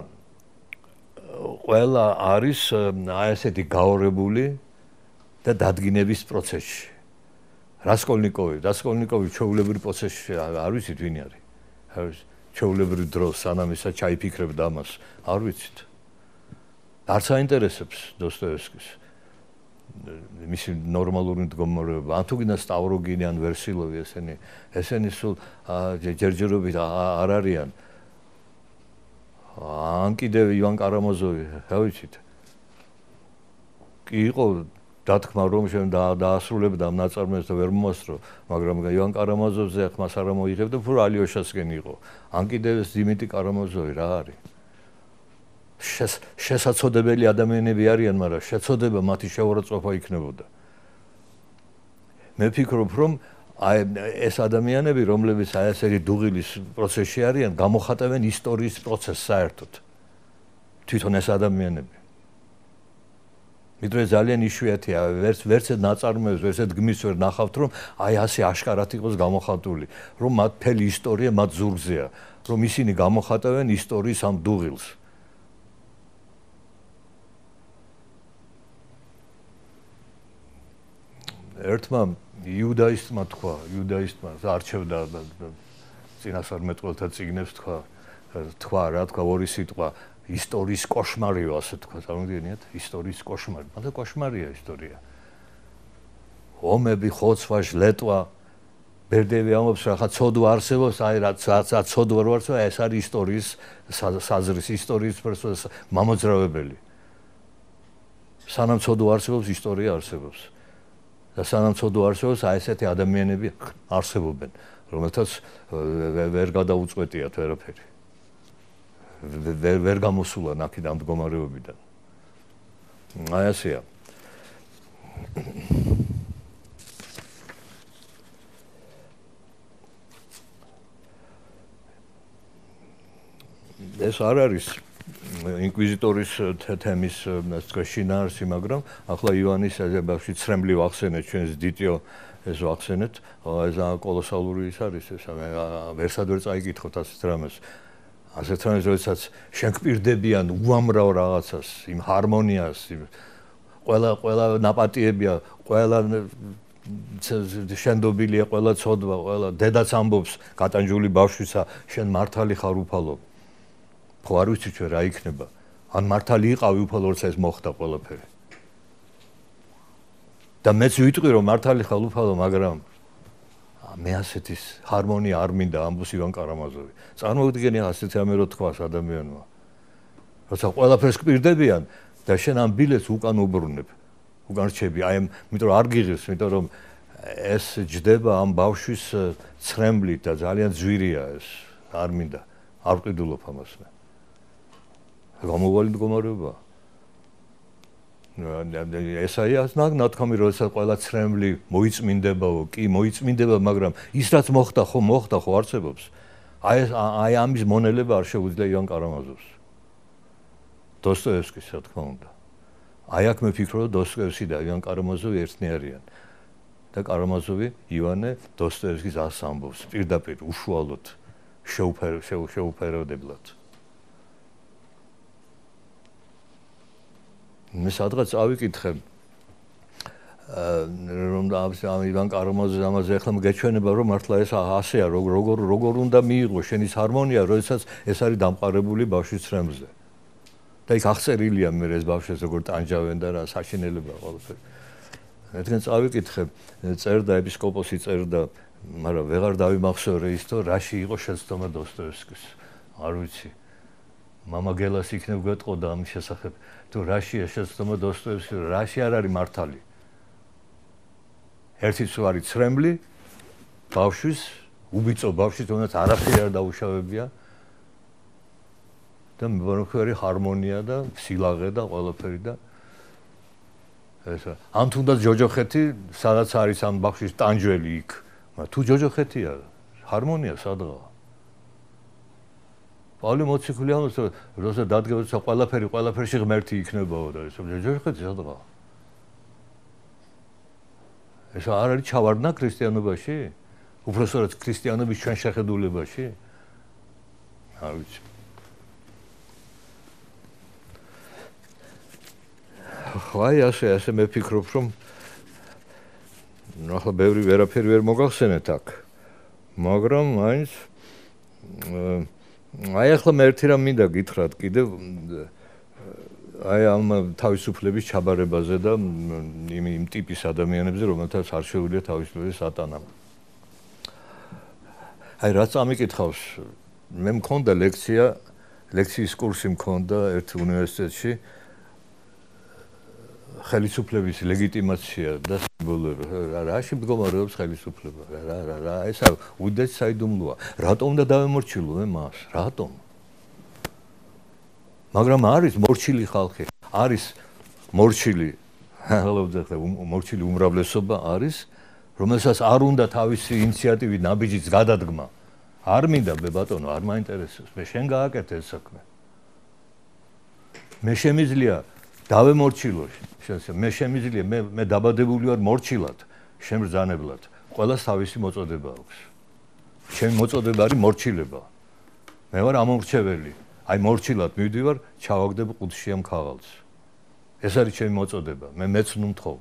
S1: ყველა არის აი ესეთი გაორებული და დადგინების პროცესში. რასკოლნიკოვი, რასკოლნიკოვი ჩაულებრივ პროცესში არ ვიცით ვინ არის. არ ვიცით. ჩაულებრივ დროს სანამ ისა ჩაიფიქრებდა ამას, არ ვიცით. არც აინტერესებს დოსტოევსკის მისი ნორმალური მდგომარეობა. ან თუ გინდა სტავროგინი ან ვერსილოვი ესენი, ესენი სულ ჯერჯერობით არ არიან. ან კიდევ ივან კარამაზოვი, რა ვიცით. კი იყო დათქმა რომ შენ დაასრულებდა ამ ნაწარმოებს და ვერ მომასწრო, მაგრამ ივან კარამაზოვზე ხმას არ მოიღებდა, უფრო ალიოშასკენ იყო. ან კიდევ ეს დიმიტრი კარამაზოვი რა არის? შესაძლებელი ადამიანები არიან, მაგრამ შეცოდება მათი შეურაცხყოფა იქნებოდა. მე ვფიქრობ, რომ აი ეს ადამიანები, რომლებიც აი ესეთი დუღილის პროცესში არიან, გამოხატავენ ისტორიის პროცესს საერთოდ. თვითონ ეს ადამიანები. მითხრა ძალიან იშვიათია, ვერც ვერც ნაწარმოებს, ვერც გმირს ვერ ნახავთ, რომ აი ასე აშკარად იყოს გამოხატული, რომ მათ მთელი ისტორია მათ ზურგზეა, რომ ისინი გამოხატავენ ისტორიის ამ დუღილს. ერთმა იუდაისტმა თქვა, იუდაისტმა არჩევდა წინასწარმეტყველთა წიგნებს თქვა, თქვა რა თქვა ორი სიტყვა ისტორიის კოშმარიო ასე თქვა, წარმოგიდგენიათ? ისტორიის კოშმარი. მაგრამ კოშმარია ისტორია. ომები, ხოცვა, ჟლეტვა, ბერდევი ამბობს რა ხა ცოდვა არსებობს, აი რაც რაც ცოდვა რო არსებობს, ეს არის ისტორიის საზრის, ისტორიის მამოძრავებელი. სანამ ცოდვა არსებობს, ისტორია არსებობს. და სანამ ცოდვა არსებობს, აი ესეთი ადამიანები არსებობენ, რომელთაც ვერ გადაუწყვეტიათ ვერაფერი. ვერ ვერ გამოსულა ნაკი ამ მდგომარეობიდან. აი ასეა. ეს არ არის ინკვიზიტორის თემის შინაარსი, მაგრამ ახლა ივანის ბავშვი ცრემლი ვახსენეთ, ჩვენს დიტიო ეს ვახსენეთ, ეს კოლოსალური ის არის, ეს ვერსად ვერ წაიკითხოთ ასეთ რამეს. ასეთ რამეს, როდესაც შენ გპირდებიან უამრავ რაღაცას, იმ ჰარმონიას, ყველა ყველა ნაპატიებია, ყველა შენდობილია, ყველა ცოდვა, ყველა დედაც ამბობს გატანჯული ბავშვისა, შენ მართალი ხარ უფალო. ხო არ ვიცი ჩვენ რა იქნება. ან მართალი იყავი უფალო, როცა ეს მოხდა ყველაფერი. და მეც ვიტყვი რომ მართალი ხარ უფალო, მაგრამ მე ასეთის ჰარმონია არ მინდა ამბობს ივან კარამაზოვი. წარმოგიდგენი ასეთი რამე რო თქვას ადამიანმა. როცა ყველაფერს გპირდებიან და შენ ამ ბილეთს უკან უბრუნებ. უკან რჩები, აი იმიტომ არ გიღირს, იმიტომ რომ ეს ჯდება ამ ბავშვის ცრემლით და ძალიან ძვირია ეს. არ მინდა. არ ვყიდულობ ამას მე. გამოვალი მდგომარეობა. ესაიას ნათქვამი, როდესაც ყველა ცრემლი მოიწმინდებაო, კი მოიწმინდება, მაგრამ ის რაც მოხდა, ხო მოხდა, ხო არსებობს. აი აი ამის მონელება არ შეუძლია ივან კარამაზოვს. დოსტოევსკის, რა თქმა უნდა. აი აქ მე ვფიქრობ, რომ დოსტოევსკი და ივან კარამაზოვი ერთნი არიან. და კარამაზოვი ივანე დოსტოევსკის ას ამბობს, პირდაპირ უშუალოდ შეუფეროდებლად. მე სადღაც ავიკითხე რომ ამ ივან კარამაზოვის ამაზე ახლა მგეჩვენება რომ მართლა ეს ასეა როგორ როგორ უნდა მიიღო შენის ჰარმონია, როდესაც ეს არის დამყარებული ბავშვის ცრემლზე. და იქ აღწერილია მე ეს ბავშვებს როგორ ტანჯავენ და რა საშინელება ყველაფერი. მე თქვენ წავიკითხე, წერდა ეპისკოპოსი წერდა, მაგრამ ვეღარ დავიმახსოვრე ის თუ რაში იყო შეცდომა დოსტოევსკის. არ ვიცი. მამა გელას იქნებ გვეტყოდა ამის შესახებ. თუ რაშია შეცდომა დოსტოევსკის, რაში არ არის მართალი. ერთი თუ არის ცრემლი, ბავშვის, უბიწო ბავშვის, თუნდაც არაფერი არ დაუშავებია. და მეგონა ჰარმონია და სილაღე და ყველაფერი და ესა. ან თუნდაც ჯოჯოხეთი, სადაც არის ამ ბავშვის ტანჯველი იქ. მაგრამ თუ ჯოჯოხეთია, ჰარმონია სადღაა. პავლე მოციქული ამბობს, რომ როცა დადგება ყველაფერი, ყველაფერში ღმერთი იქნებაო და ეს ჯოჯოხეთი სადღაა. ეს არ არის ჩავარდნა ქრისტიანობაში? უბრალოდ ქრისტიანობის ჩვენ შეხედულებაში? არ ვიცი. აი ასე ასე მე ვფიქრობ, რომ ახლა ბევრი ვერაფერი ვერ მოგახსენეთ აქ. მაგრამ მაინც აი ახლა მე ერთი რამ მინდა გითხრათ კიდევ აი ამ თავისუფლების ჩაბარებაზე და იმ იმ ტიპის ადამიანებზე, რომელთაც არ შეუძლია თავისუფლების ატანა. აი რაც ამიკითხავს, მე მქონდა ლექცია, ლექციის კურსი მქონდა ერთ უნივერსიტეტში ხელისუფლების ლეგიტიმაცია და სიმბოლური. რაში მდგომარეობს ხელისუფლება? რა რა რა ესა უდიდესი საიდუმლოა. რატომ უნდა დავემორჩილო მე მას? რატომ? მაგრამ არის მორჩილი ხალხი, არის მორჩილი, ხალხი ხა მორჩილი უმრავლესობა არის, რომელსაც არ უნდა თავისი ინიციატივით ნაბიჯიც გადადგმა. არ მინდა მე ბატონო, არ მაინტერესებს. მე შენ გააკეთე ეს საქმე. მე შემიძლია დავემორჩილო, მე შემიძლია მე მე დაბადებული ვარ მორჩილად, შემბრძანებლად. ყველას თავისი მოწოდება აქვს. ჩემი მოწოდება არის მორჩილება. მე ვარ ამორჩეველი. აი მორჩილად მივდივარ, ჩავაგდებ ყუთში ამ ქაღალდს. ეს არის ჩემი მოწოდება. მე მეც ნუ მთხოვ.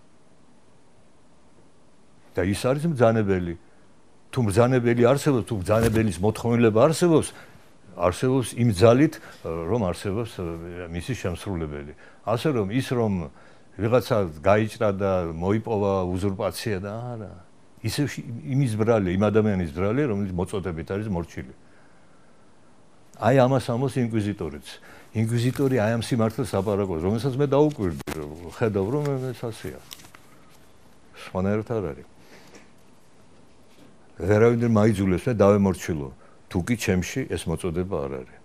S1: და ის არის მბრძანებელი. თუ მბრძანებელი არსებობს, თუ მბრძანებელის მოთხოვნილება არსებობს, არსებობს იმ ძალით, რომ არსებობს მისი შემსრულებელი. ასე რომ ის რომ ვიღაცა გაიჭრა და მოიპოვა უზურპაცია და არა, ისე იმის ბრალია, იმ ადამიანის ბრალია, რომელიც მოწოდებით არის მორჩილი. აი ამას ამოს ინკვიზიტორიც. ინკვიზიტორი აი ამ სიმართლეს აპარაკობს, რომელსაც მე დაუკვირდი, ხედავ რომ ეს ასეა. სხვანაირად არ არის. ვერავინ ვერ მაიძულებს მე დავემორჩილო. თუ კი ჩემში ეს მოწოდება არ არის.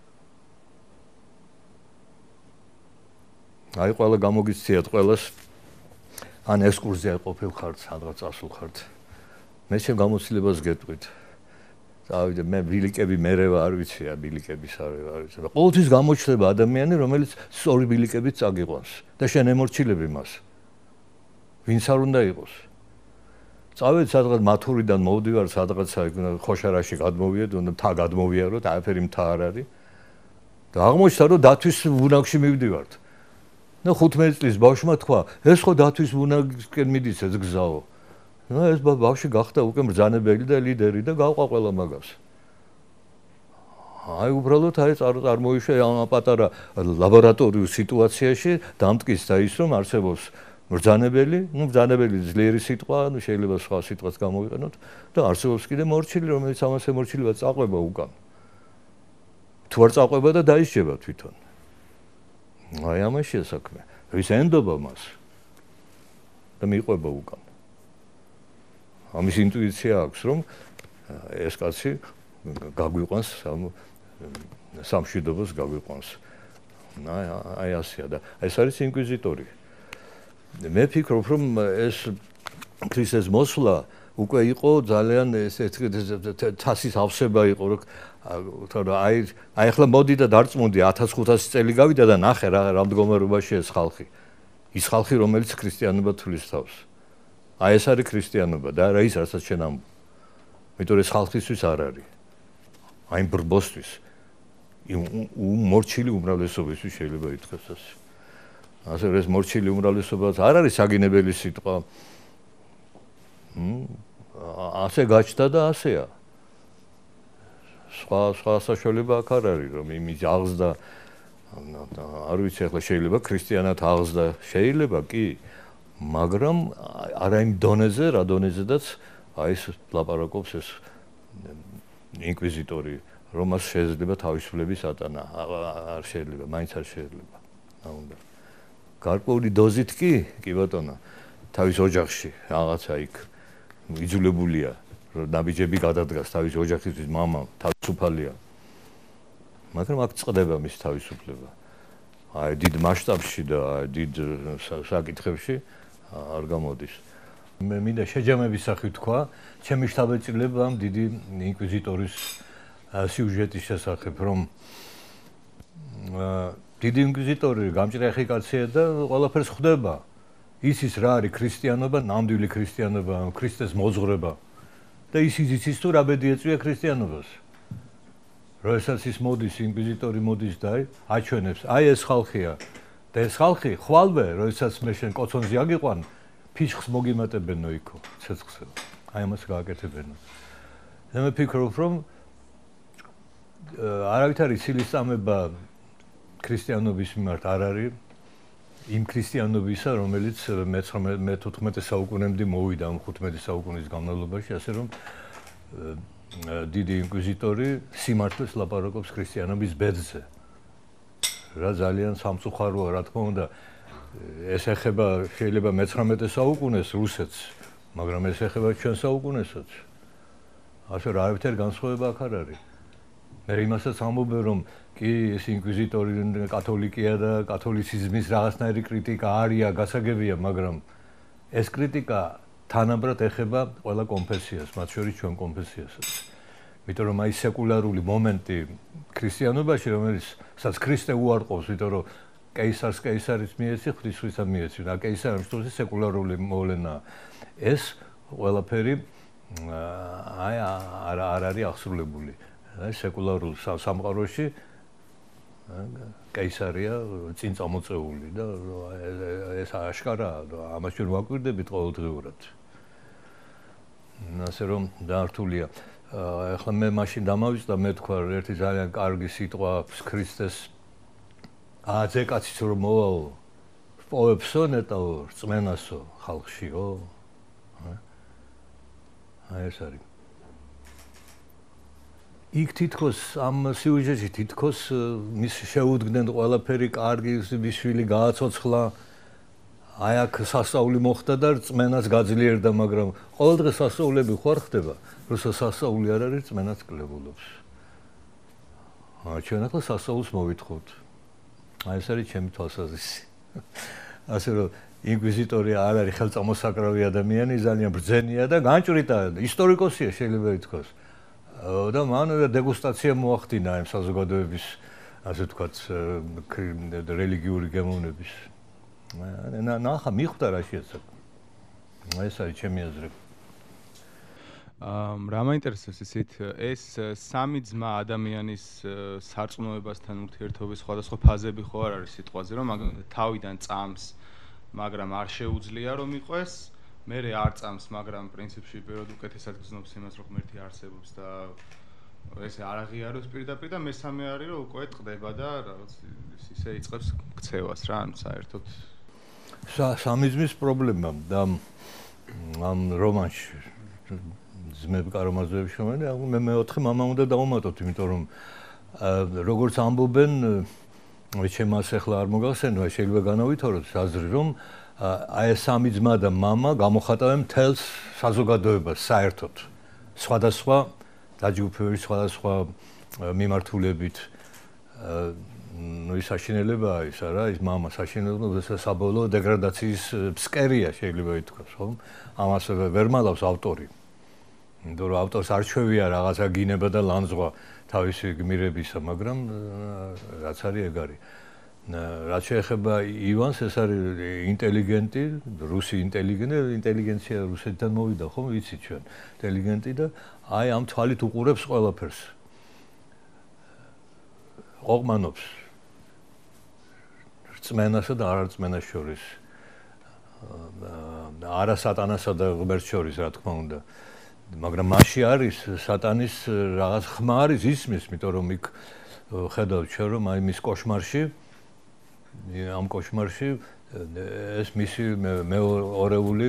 S1: აი ყველა გამოგიცციათ ყველას ან ექსკურსია ყოფილ ხართ, სადღაც წასულ ხართ. მე ჩემ გამოცდილებას გეტყვით. წავიდე მე ბილიკები მერევა არ ვიცი, ბილიკების არ ვიცი. ყოველთვის გამოჩნდება ადამიანი, რომელიც სწორი ბილიკებით წაგიყვანს და შენ ემორჩილები მას. ვინც არ უნდა იყოს. წავედი სადღაც მათურიდან მოვდივარ, სადღაცა ხოშარაში გადმოვიდე, უნდა მთა გადმოვიაროთ, არაფერი მთა არ არის. და აღმოჩნდა, რომ დათვის ბუნაგში მივდივართ. და ხუთმეტი წლის ბავშვმა თქვა, ეს ხო დათვის ბუნაგისკენ მიდის ეს გზაო. ნუ ეს ბავშვი გახდა უკვე მბრძანებელი და ლიდერი და გავყვა ყველა მაგას. აი უბრალოდ აი წარმოიშვა ამ პატარა ლაბორატორიულ სიტუაციაში დამტკის და ის რომ არსებობს მბრძანებელი, ნუ მბრძანებელი ძლიერი სიტყვა, ნუ შეიძლება სხვა სიტყვას გამოვიყენოთ და არსებობს კიდე მორჩილი, რომელიც ამას ემორჩილება წაყვება უკან. თუ არ წაყვება და დაისჯება თვითონ. აი ამაშია საქმე. ვის ენდობა მას და მიყვება უკან. ამის ინტუიცია აქვს, რომ ეს კაცი გაგვიყვანს სამ სამშვიდობოს გაგვიყვანს. აი აი ასეა და ეს არის ინკვიზიტორი. მე ფიქრობ, რომ ეს ქრისტეს მოსვლა უკვე იყო ძალიან ეს თასის ავსება იყო, რომ აი აი ახლა მოდი და დარწმუნდი ათას ხუთასი წელი გავიდა და ნახე რა რა მდგომარეობაში ეს ხალხი. ის ხალხი, რომელიც ქრისტიანობა თulis თავს. აი ეს არის ქრისტიანობა და რა ის რასაც შენ ამ მეტყვი ეს ხალხისთვის არ არის. აი ბრბოსთვის. მორჩილი უმრავლესობისთვის შეიძლება ითქვას ასე. ასე რომ ეს მორჩილი უმრავლესობაც არ არის საგინებელი სიტყვა. ასე გაჩნდა და ასეა. სხვა სხვა საშუალება აქ არ არის რომ იმის აღზრდა არ ვიცი ახლა შეიძლება ქრისტიანად აღზრდა შეიძლება კი მაგრამ არა იმ დონეზე რა დონეზედაც აი ეს ლაპარაკობს ეს ინკვიზიტორი რომ მას შეიძლება თავისუფლების ატანა არ შეიძლება მაინც არ შეიძლება რა უნდა გარკვეული დოზით კი კი ბატონო თავის ოჯახში რაღაცა იქ იძულებულია რომ ნაბიჯები გადადგას თავის ოჯახისთვის მამა თავისუფალია მაგრამ აქ წყდება მის თავისუფლება აი დიდ მასშტაბში და დიდ საკითხებში არ გამოდის მე მინდა შეჯამების სახით თქვა ჩემი შთაბეჭდილებამ დიდი ინკვიზიტორის სიუჟეტის შესახებ რომ დიდი ინკვიზიტორი გამჭრეხი კაცია და ყველაფერს ხვდება ისის რა არის ქრისტიანობა ნამდვილი ქრისტიანობა ქრისტეს მოძღვრება და ის იცის თუ რა ბედი ეწვია ქრისტიანობას როდესაც ის მოდის ინკვიზიტორი მოდის და აჩვენებს აი ეს ხალხია და ეს ხალხი ხვალვე როდესაც მე შენ კოცონზე აგიყვან ფიჩხს მოგიმატებენო იქო ცეცხლზე. აი ამას გააკეთებენო. და მე ფიქრობ, რომ არავითარი ცილისწამება ქრისტიანობის მიმართ არ არის იმ ქრისტიანობისა, რომელიც მეთოთხმეტე საუკუნემდე მოვიდა ამ ხუთმეტი საუკუნის განმავლობაში, ასე რომ დიდი ინკვიზიტორი სიმართლეს ლაპარაკობს ქრისტიანობის ბედზე. რა ძალიან სამწუხაროა, რა თქმა უნდა, ეს ეხება შეიძლება მეცხრამეტე საუკუნეს რუსეთს, მაგრამ ეს ეხება ჩვენ საუკუნესაც. ასე რომ არავითარი განსხვავება აქ არ არის. მე იმასაც ამბობენ, რომ კი ეს ინკვიზიტორი კათოლიკია და კათოლიციზმის რაღაცნაირი კრიტიკა არია, გასაგებია, მაგრამ ეს კრიტიკა თანაბრად ეხება ყველა კონფესიას, მათ შორის ჩვენ კონფესიასაც. იმიტომ რომ აი სეკულარული მომენტი ქრისტიანობაში, რომელსაც ქრისტე უარყოფს, იმიტომ რომ კეისარს კეისარის მიეცი, ღვთისმშობლისა მიეცი, და კეისარს თვითონ სეკულარული მოვლენა. ეს ყველაფერი აი არ არ არის აღსრულებული. აი სეკულარულ სამყაროში კეისარია წინ წამოწეული და ეს აშკარაა და ამას ჩვენ ვაკვირდებით ყოველდღიურად. ასე რომ დაართულია. ახლა მე მაშინ დამავიწყდა მე თქვა ერთი ძალიან კარგი სიტყვა აქვს ქრისტეს აა ზეკაციც რომ მოვაო პოებსო ნეტაო რწმენასო ხალხშიო. აი ეს არის. იქ თითქოს ამ სიუჟეტში თითქოს მის შეუდგნენ ყველაფერი კარგი, მის შვილი გააცოცხლა. აი აქ სასწაული მოხდა და რწმენას გაძლიერდა, მაგრამ ყოველდღე სასწაულები ხوار ხდება, როცა სასწაული არ არის, რწმენაც კლებულობს. აა ჩვენ ახლა სასწაულს მოვითხოვთ. აი ეს არის ჩემი თვალსაზრისი. ასე რომ ინკვიზიტორი არ არის ხელწამოსაკრავი ადამიანი, ძალიან ბრძენია და განჭრიტაა, ისტორიკოსია შეიძლება ითქვას. და მან დეგუსტაცია მოახდინა ამ საზოგადოების, ასე ვთქვათ, რელიგიური გემოვნების. ნახა მიხვდა რა შეეცათ. ეს არის ჩემი აზრი.
S2: აა რა მაინტერესებს ისეთ ეს სამი ძმა ადამიანის სარწმუნოებასთან ურთიერთობის სხვადასხვა ფაზები ხო არ არის სიტყვაზე, რომ თავიდან წამს, მაგრამ არ შეუძლია რომ იყოს, მერე არ წამს, მაგრამ პრინციპში პირველად უკეთესად გზნობს იმას, რომ ღმერთი არსებობს და ეს არ აღიაროს პირდაპირ და მესამე არის რომ უკვე ტყდება და რაღაც ისე იწყებს ქცევას რა, ანუ საერთოდ
S1: სამიზმის პრობლემა და ამ რომანში ძმები კარამაზოვის შრომანი, მე მეოთხე მამა უნდა დავუმატოთ, იმიტომ რომ როგორც ამბობენ, ჩემ მას ახლა არ მოგახსენია, შეიძლება განავითაროთ აზრი, რომ აი ეს სამი ძმა და მამა გამოხატავენ მთელს საზოგადოებას საერთოდ. სხვადასხვა დაჯგუფების, სხვადასხვა მიმართულებით. ნუ ის საშინელებაა ის არა, ის მამა საშინელება, საბოლოო დეგრადაციის ფსკერია შეიძლება ითქვას, ხო? ამას ვერ მალავს ავტორი. იმიტომ რომ ავტორს არ ჩვევია რაღაცა გინება და ლანძღვა თავისი გმირებისა, მაგრამ რაც არის ეგ არის. რაც შეეხება ივანს, ეს არის ინტელიგენტი, რუსი ინტელიგენტი, ინტელიგენცია რუსეთიდან მოვიდა, ხო, ვიცით ჩვენ, ინტელიგენტი და აი ამ თვალით უყურებს ყველაფერს. ყოყმანობს რწმენასა და არარწმენას შორის. არა სატანასა და ღმერთს შორის, რა თქმა უნდა. მაგრამ მასში არის სატანის რაღაც ხმა არის ისმის, იმიტომ რომ იქ ხედავთ ჩვენ რომ აი მის კოშმარში ამ კოშმარში ეს მისი მეორეული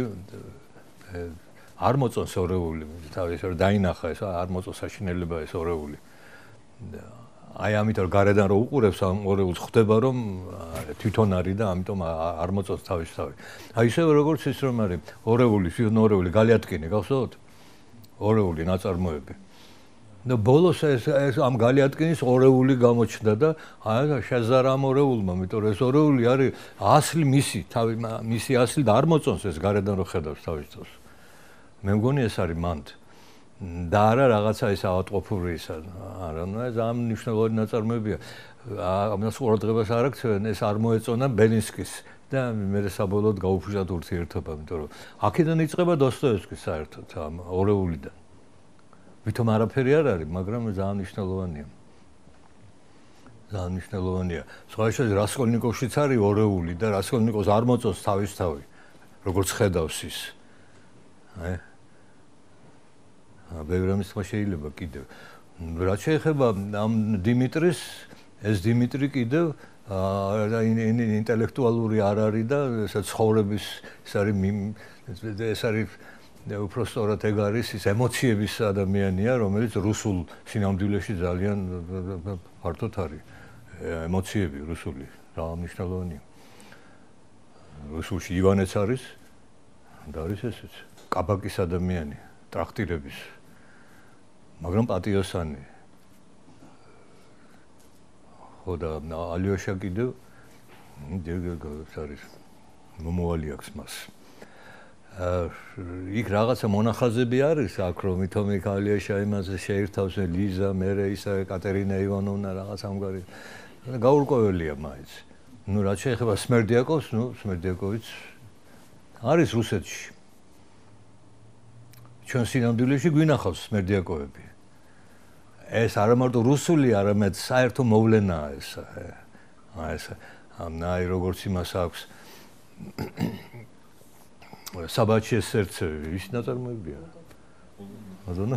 S1: არ მოწონს ორეული, თავის რომ დაინახა ეს არ მოწონს საშინელება ეს ორეული. აი ამიტომ გარედან რო უყურებს ამ ორეულს ხვდება რომ თვითონ არის და ამიტომ არ მოწონს თავის თავი. აი ისე როგორც ის რომ არის ორეული, შენ ორეული გალიატკინე, გახსოვთ? ორეული ნაწარმოები. და ბოლოს ეს ეს ამ გალიატკინის ორეული გამოჩნდა და აი შეზარა ამ ორეულმა, იმიტომ რომ ეს ორეული არის ასლი მისი, თავი მისი ასლი და არ მოწონს ეს გარედან რო ხედავს თავის თავს. მე მგონი ეს არის მანდ. და არა რაღაცა ის ავატყოფური ისა. არა, ნუ ეს ამ მნიშვნელოვანი ნაწარმოებია. ამას ყურადღებას არ აქცევენ, ეს არ მოეწონა ბელინსკის და მე საბოლოოდ გაუფუჭდა ურთიერთობა, იმიტომ რომ აქედან იწყება დოსტოევსკი საერთოდ ამ ორეულიდან. ვითომ არაფერი არ არის, მაგრამ ძალიან მნიშვნელოვანია. ძალიან მნიშვნელოვანია. სხვა შეიძლება რასკოლნიკოვშიც არის ორეული და რასკოლნიკოვს არ მოწონს თავის თავი. როგორც ხედავს ის. აი. ბევრი რამის თქმა შეიძლება კიდევ. რაც შეეხება ამ დიმიტრის, ეს დიმიტრი კიდევ აა ინტელექტუალური არ არის და ეს ცხოვრების ეს არის ეს არის უпростоრად ეგ არის ის ემოციების ადამიანია, რომელიც რუსულ სინამდვილეში ძალიან ფართოდ არის. ემოციები რუსული რა მნიშვნელოვანია. რუსულში ივანეც არის და არის ესეც კაბაკის ადამიანი, ტრაქტირების. მაგრამ პატიოსანი. ხო და ალიოშა კიდევ ეს არის მომავალი აქვს მას. აა იქ რაღაცა მონახაზები არის აქ რომ მithome ალიოშა იმაზე შეერთავს ლიზა, მერე ისა ეკატერინა ივანოვნა რაღაც ამგვარი. გაურკვეველია მაინც. ნუ რაც შეეხება სმერდიაკოვს, ნუ სმერდიაკოვიც არის რუსეთში. ჩვენ სინამდვილეში გვინახავს სმერდიაკოვები. ეს არა მარტო რუსული, არამედ საერთო მოვლენაა ეს. აი ეს აი როგორც იმას აქვს საბაჩიეს სერცე, ის ნაწარმოებია. აზონა?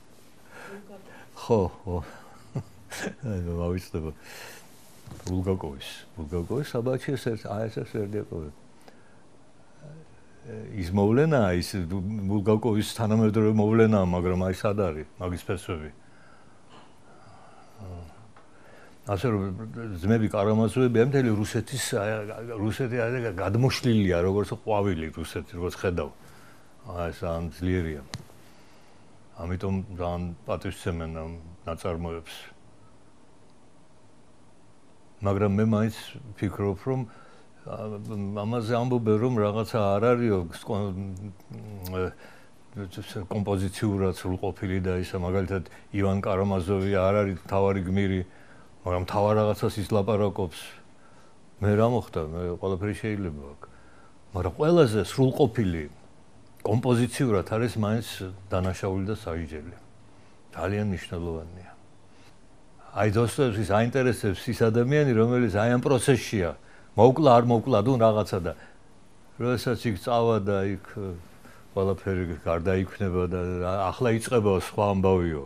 S1: ხო, ხო. აი მოვიცდება. ბულგაკოვის, ბულგაკოვის საბაჩიეს სერცე, აი ეს სმერდიაკოვი. ის მოვლენაა, ის ბულგაკოვის თანამედროვე მოვლენაა, მაგრამ აი სად არის მაგის ფესვები. ასე რომ ძმები კარამაზოვები მთელი რუსეთის რუსეთი არის გადმოშლილია როგორც ყვავილი რუსეთი როგორც ხედავ. აი ეს ამ ძლიერია. ამიტომ ძალიან პატივსცემენ ამ ნაწარმოებს. მაგრამ მე მაინც ფიქრობ რომ ამაზე ამბობენ რომ რაღაცა არ არისო კომპოზიციურად სრულყოფილი და ისა მაგალითად ივან კარამაზოვი არ არის თავარი გმირი მაგრამ თავარ რაღაცას ის ლაპარაკობს მე რა მოხდა მე ყველაფერი შეიძლება აქ მაგრამ ყველაზე სრულყოფილი კომპოზიციურად არის მაინც დანაშაული და საიჯელი ძალიან მნიშვნელოვანია აი დოსტოევსკის აინტერესებს ის ადამიანი რომელიც აი ამ პროცესშია მოვკლა არ მოვკლა თუ რაღაცა და როდესაც იქ წავა და იქ ყველაფერი გარდაიქმნება და ახლა იწყება სხვა ამბავიო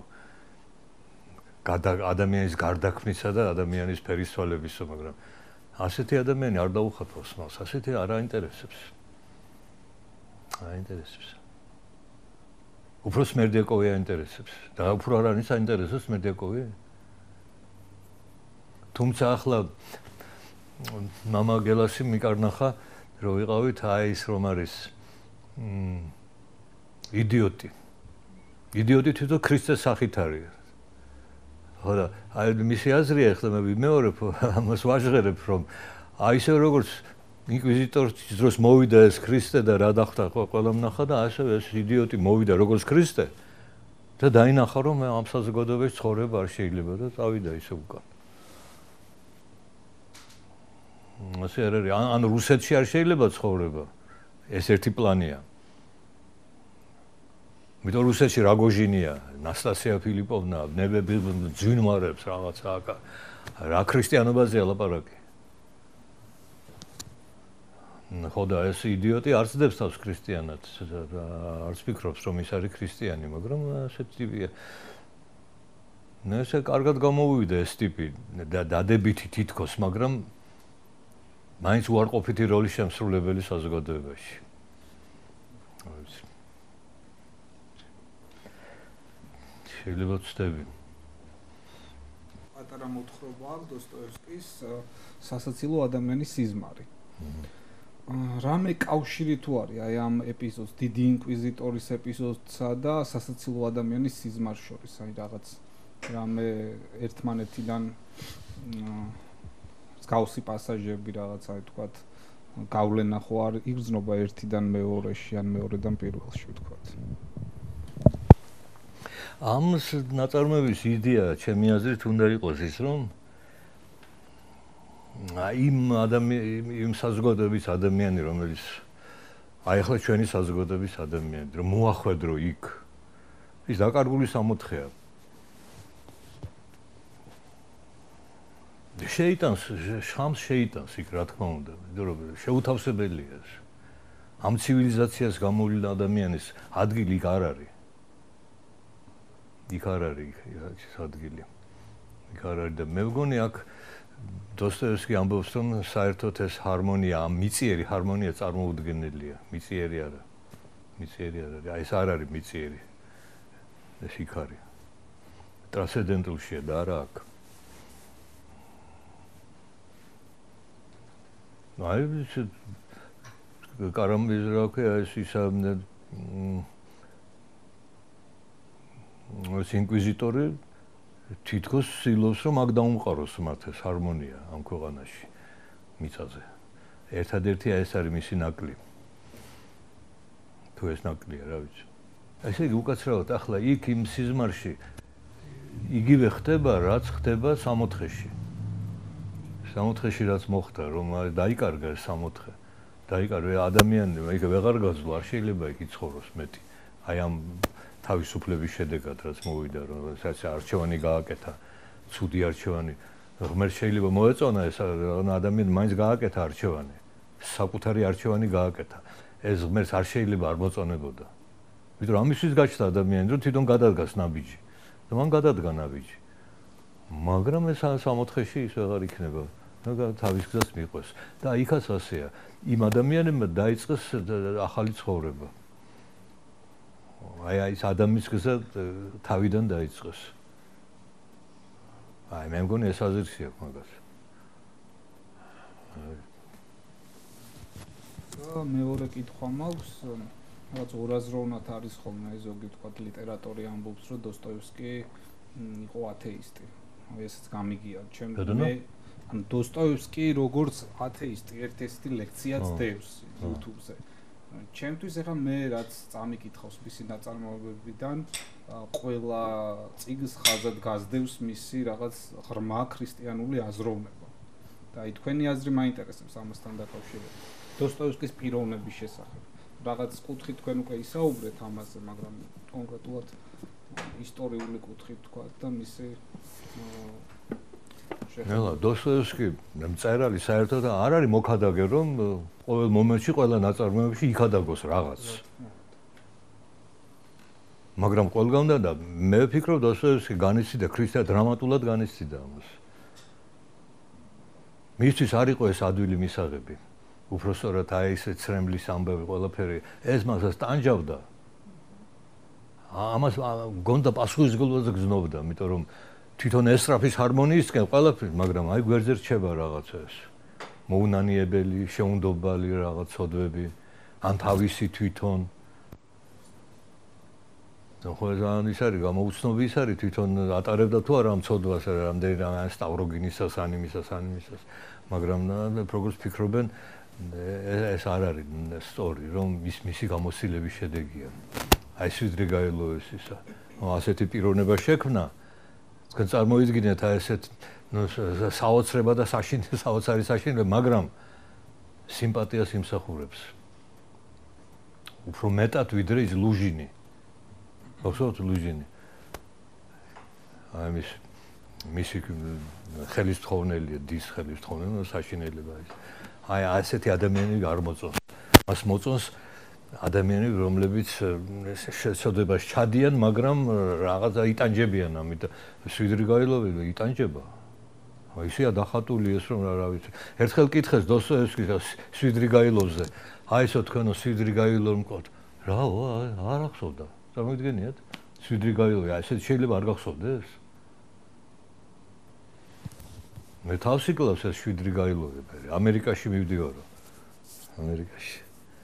S1: ადამიანის გარდაქმნისა და ადამიანის ფერისცვალებისო მაგრამ ასეთი ადამიანი არ დაუხატავს მას ასეთი არ აინტერესებს აინტერესებს უფრო სმერდიაკოვი აინტერესებს და უფრო არ არის აინტერესებს სმერდიაკოვი თუმცა ახლა მამა გელასი მიკარნახა რომ ვიყავით აი ის რომ არის იდიოტი იდიოტი თვითონ ქრისტეს სახით არის ხო და აი მისი აზრია ახლა მე ვიმეორებ ამას ვაჟღერებ რომ აი ისე როგორც ინკვიზიტორის დროს მოვიდა ეს ქრისტე და რა დახვდა ყველამ ნახა და ასევე ეს იდიოტი მოვიდა როგორც ქრისტე და დაინახა რომ მე ამ საზოგადოებაში ცხოვრება არ შეიძლება და წავიდა ისე უკან ასე არ არის ან რუსეთში არ შეიძლება ცხოვრება ეს ერთი პლანია მითო რუსეთში რაგოჟინია ნასტასია ფილიპოვნა ნებები ძვინმარებს რაღაცა აკა რა ქრისტიანობაზეა ლაპარაკი ხო და ეს იდიოტი არ ცდებს თავს ქრისტიანად არც ფიქრობს რომ ის არის ქრისტიანი მაგრამ ასეთ ტიპია ნუ ესე კარგად გამოვიდა ეს ტიპი დადებითი თითქოს მაგრამ მაინც უარყოფითი როლის შემსრულებელი საზოგადოებაში შეიძლება ვწდები.
S3: პატარა მოთხრობა აქვს დოსტოევსკის სასაცილო ადამიანის სიზმარი. რამე კავშირი თუ არის აი ამ ეპიზოდს, დიდი ინკვიზიტორის ეპიზოდსა და სასაცილო ადამიანის სიზმარს შორის, აი რაღაც რამე ერთმანეთიდან მსგავსი პასაჟები რაღაცა ვთქვათ, გავლენა ხო არ იგრძნობა ერთიდან მეორეში ან მეორედან პირველში ვთქვათ.
S1: ამ ნაწარმოების იდეა ჩემი აზრით უნდა იყოს ის რომ იმ ადამიანი იმ საზოგადოების ადამიანი რომელიც აი ახლა ჩვენი საზოგადოების ადამიანი რომ მოახვედრო იქ ის დაკარგული სამოთხეა შეიტანს შამს შეიტანს იქ რა თქმა უნდა რომ შეუთავსებელია ამ ცივილიზაციას გამოვლილი ადამიანის ადგილი იქ არ არის. იქ არ არის ის ადგილი. იქ არ არის და მე მგონი აქ დოსტოევსკი ამბობს რომ საერთოდ ეს ჰარმონია, ამ მიწიერი ჰარმონია წარმოუდგენელია. მიწიერი არა. მიწიერი არ არის. აი ეს არ არის მიწიერი. ეს იქ არის. ტრანსცენდენტულშია და არა აქ. აი ეს კარამბის რა ქვია ეს ისა ეს ინკვიზიტორი თითქოს სილობს რომ აქ დაუმყაროს მათ ეს ჰარმონია ამ ქვეყანაში მიწაზე. ერთადერთი ეს არის მისი ნაკლი. თუ ეს ნაკლია, რა ვიცი. ესე იგი უკაცრავად ახლა იქ იმ სიზმარში იგივე ხდება, რაც ხდება სამოთხეში. სამოთხეში რაც მოხდა, რომ დაიკარგა ეს სამოთხე. დაიკარგა ადამიანი, იქ ვეღარ გაძლო, არ შეიძლება იქ იცხოვროს მეტი. აი ამ თავისუფლების შედეგად რაც მოვიდა, რომ სადაც არჩევანი გააკეთა, ცუდი არჩევანი. ღმერთს შეიძლება მოეწონა ეს ადამიანი მაინც გააკეთა არჩევანი. საკუთარი არჩევანი გააკეთა. ეს ღმერთს არ შეიძლება არ მოწონებოდა. ვიდრე ამისთვის გაჩნდა ადამიანი, რომ თვითონ გადადგას ნაბიჯი. და მან გადადგა ნაბიჯი. მაგრამ ეს სამოთხეში ის ვეღარ იქნება. და თავის გზას მიყვეს. და იქაც ასეა. იმ ადამიანებმა დაიწყეს ახალი ცხოვრება. აი აი ეს ადამიანის გზა თავიდან დაიწყეს. აი მე მგონი ეს აზრია მაგას.
S3: და მეორე კითხვა მაქვს, რაც ორაზროვნად არის ხოლმე ზოგი თქვა ლიტერატორი ამბობს, რომ დოსტოევსკი იყო ათეისტი. ესეც გამიგია ჩემს ან დოსტოევსკი როგორც ათეისტი ერთ-ერთი ლექციაც დევს YouTube-ზე. ჩემთვის ახლა მე რაც წამიკითხავს მისი ნაწარმოებებიდან, ყველა წიგნს ხაზად გასდევს მისი რაღაც ღრმა ქრისტიანული აზროვნება. და აი თქვენი აზრი მაინტერესებს ამასთან დაკავშირებით. დოსტოევსკის პიროვნების შესახებ. რაღაც კუთხით თქვენ უკვე ისაუბრეთ ამაზე, მაგრამ კონკრეტულად ისტორიული კუთხით თქვა და მისი
S1: ნელა დოსტოევსკი მწერალი საერთოდ არ არის მოქადაგე რომ ყოველ მომენტში ყველა ნაწარმოებებში იქადაგოს რაღაც. მაგრამ ყველგან და მე ვფიქრობ დოსტოევსკი განიცდიდა ქრისტიან დრამატულად განიცდიდა ამას. მისთვის არ იყო ეს ადვილი მისაღები. უпроსტად აი ეს ცრემლის ამბავი ყველაფერი ეს მასას ტანჯავდა. ამას გონდა პასუხისმგებლობა გზნობდა, იმიტომ რომ თვითონ ესტრაფის ჰარმონიისკენ ყველაფერი, მაგრამ აი გვერდზე რჩება რაღაცა ეს. მოუნანიებელი, შეუნდობალი რაღაც ცოდვები, ან თავისი თვითონ. ხო ეს ის არის გამოუცნობი ის არის თვითონ ატარებდა თუ არა ამ ცოდვას, რამდენი რამე სტავროგინისას, ანიმისას, ანიმისას, მაგრამ როგორც ფიქრობენ ეს არ არის სწორი, რომ ის მისი გამოცდილების შედეგია. აი სვიდრიგაილოვის ისა. ასეთი პიროვნება შექმნა. თქვენ წარმოიდგინეთ აი ესეთ საოცრება და საშინელი საოცარი საშინელი, მაგრამ სიმპათიას იმსახურებს. უფრო მეტად ვიდრე ის ლუჟინი. აბსოლუტ ლუჟინი. აი მის მისი ხელისმწიფრენელია, დის ხელისმწიფრენელია საშინელება ის. აი ასეთი ადამიანები არ მოწონს. მას მოწონს ადამიანები, რომლებიც შეცდომას ჩადიან, მაგრამ რაღაცა იტანჯებიან ამით. სვიდრიგაილოვი იტანჯება. აი ისეა დახატული ეს რომ რა ვიცი. ერთხელ კითხეს დოსტოევსკის სვიდრიგაილოვზე. აი ესო თქვენო სვიდრიგაილოვი მყოთ. რა, არ ახსოვდა. წარმოიდგენიათ? სვიდრიგაილოვი, აი ესე შეიძლება არ გახსოვდეს? მე თავს იკლავს ეს სვიდრიგაილოვი, ამერიკაში მივდივარო. ამერიკაში.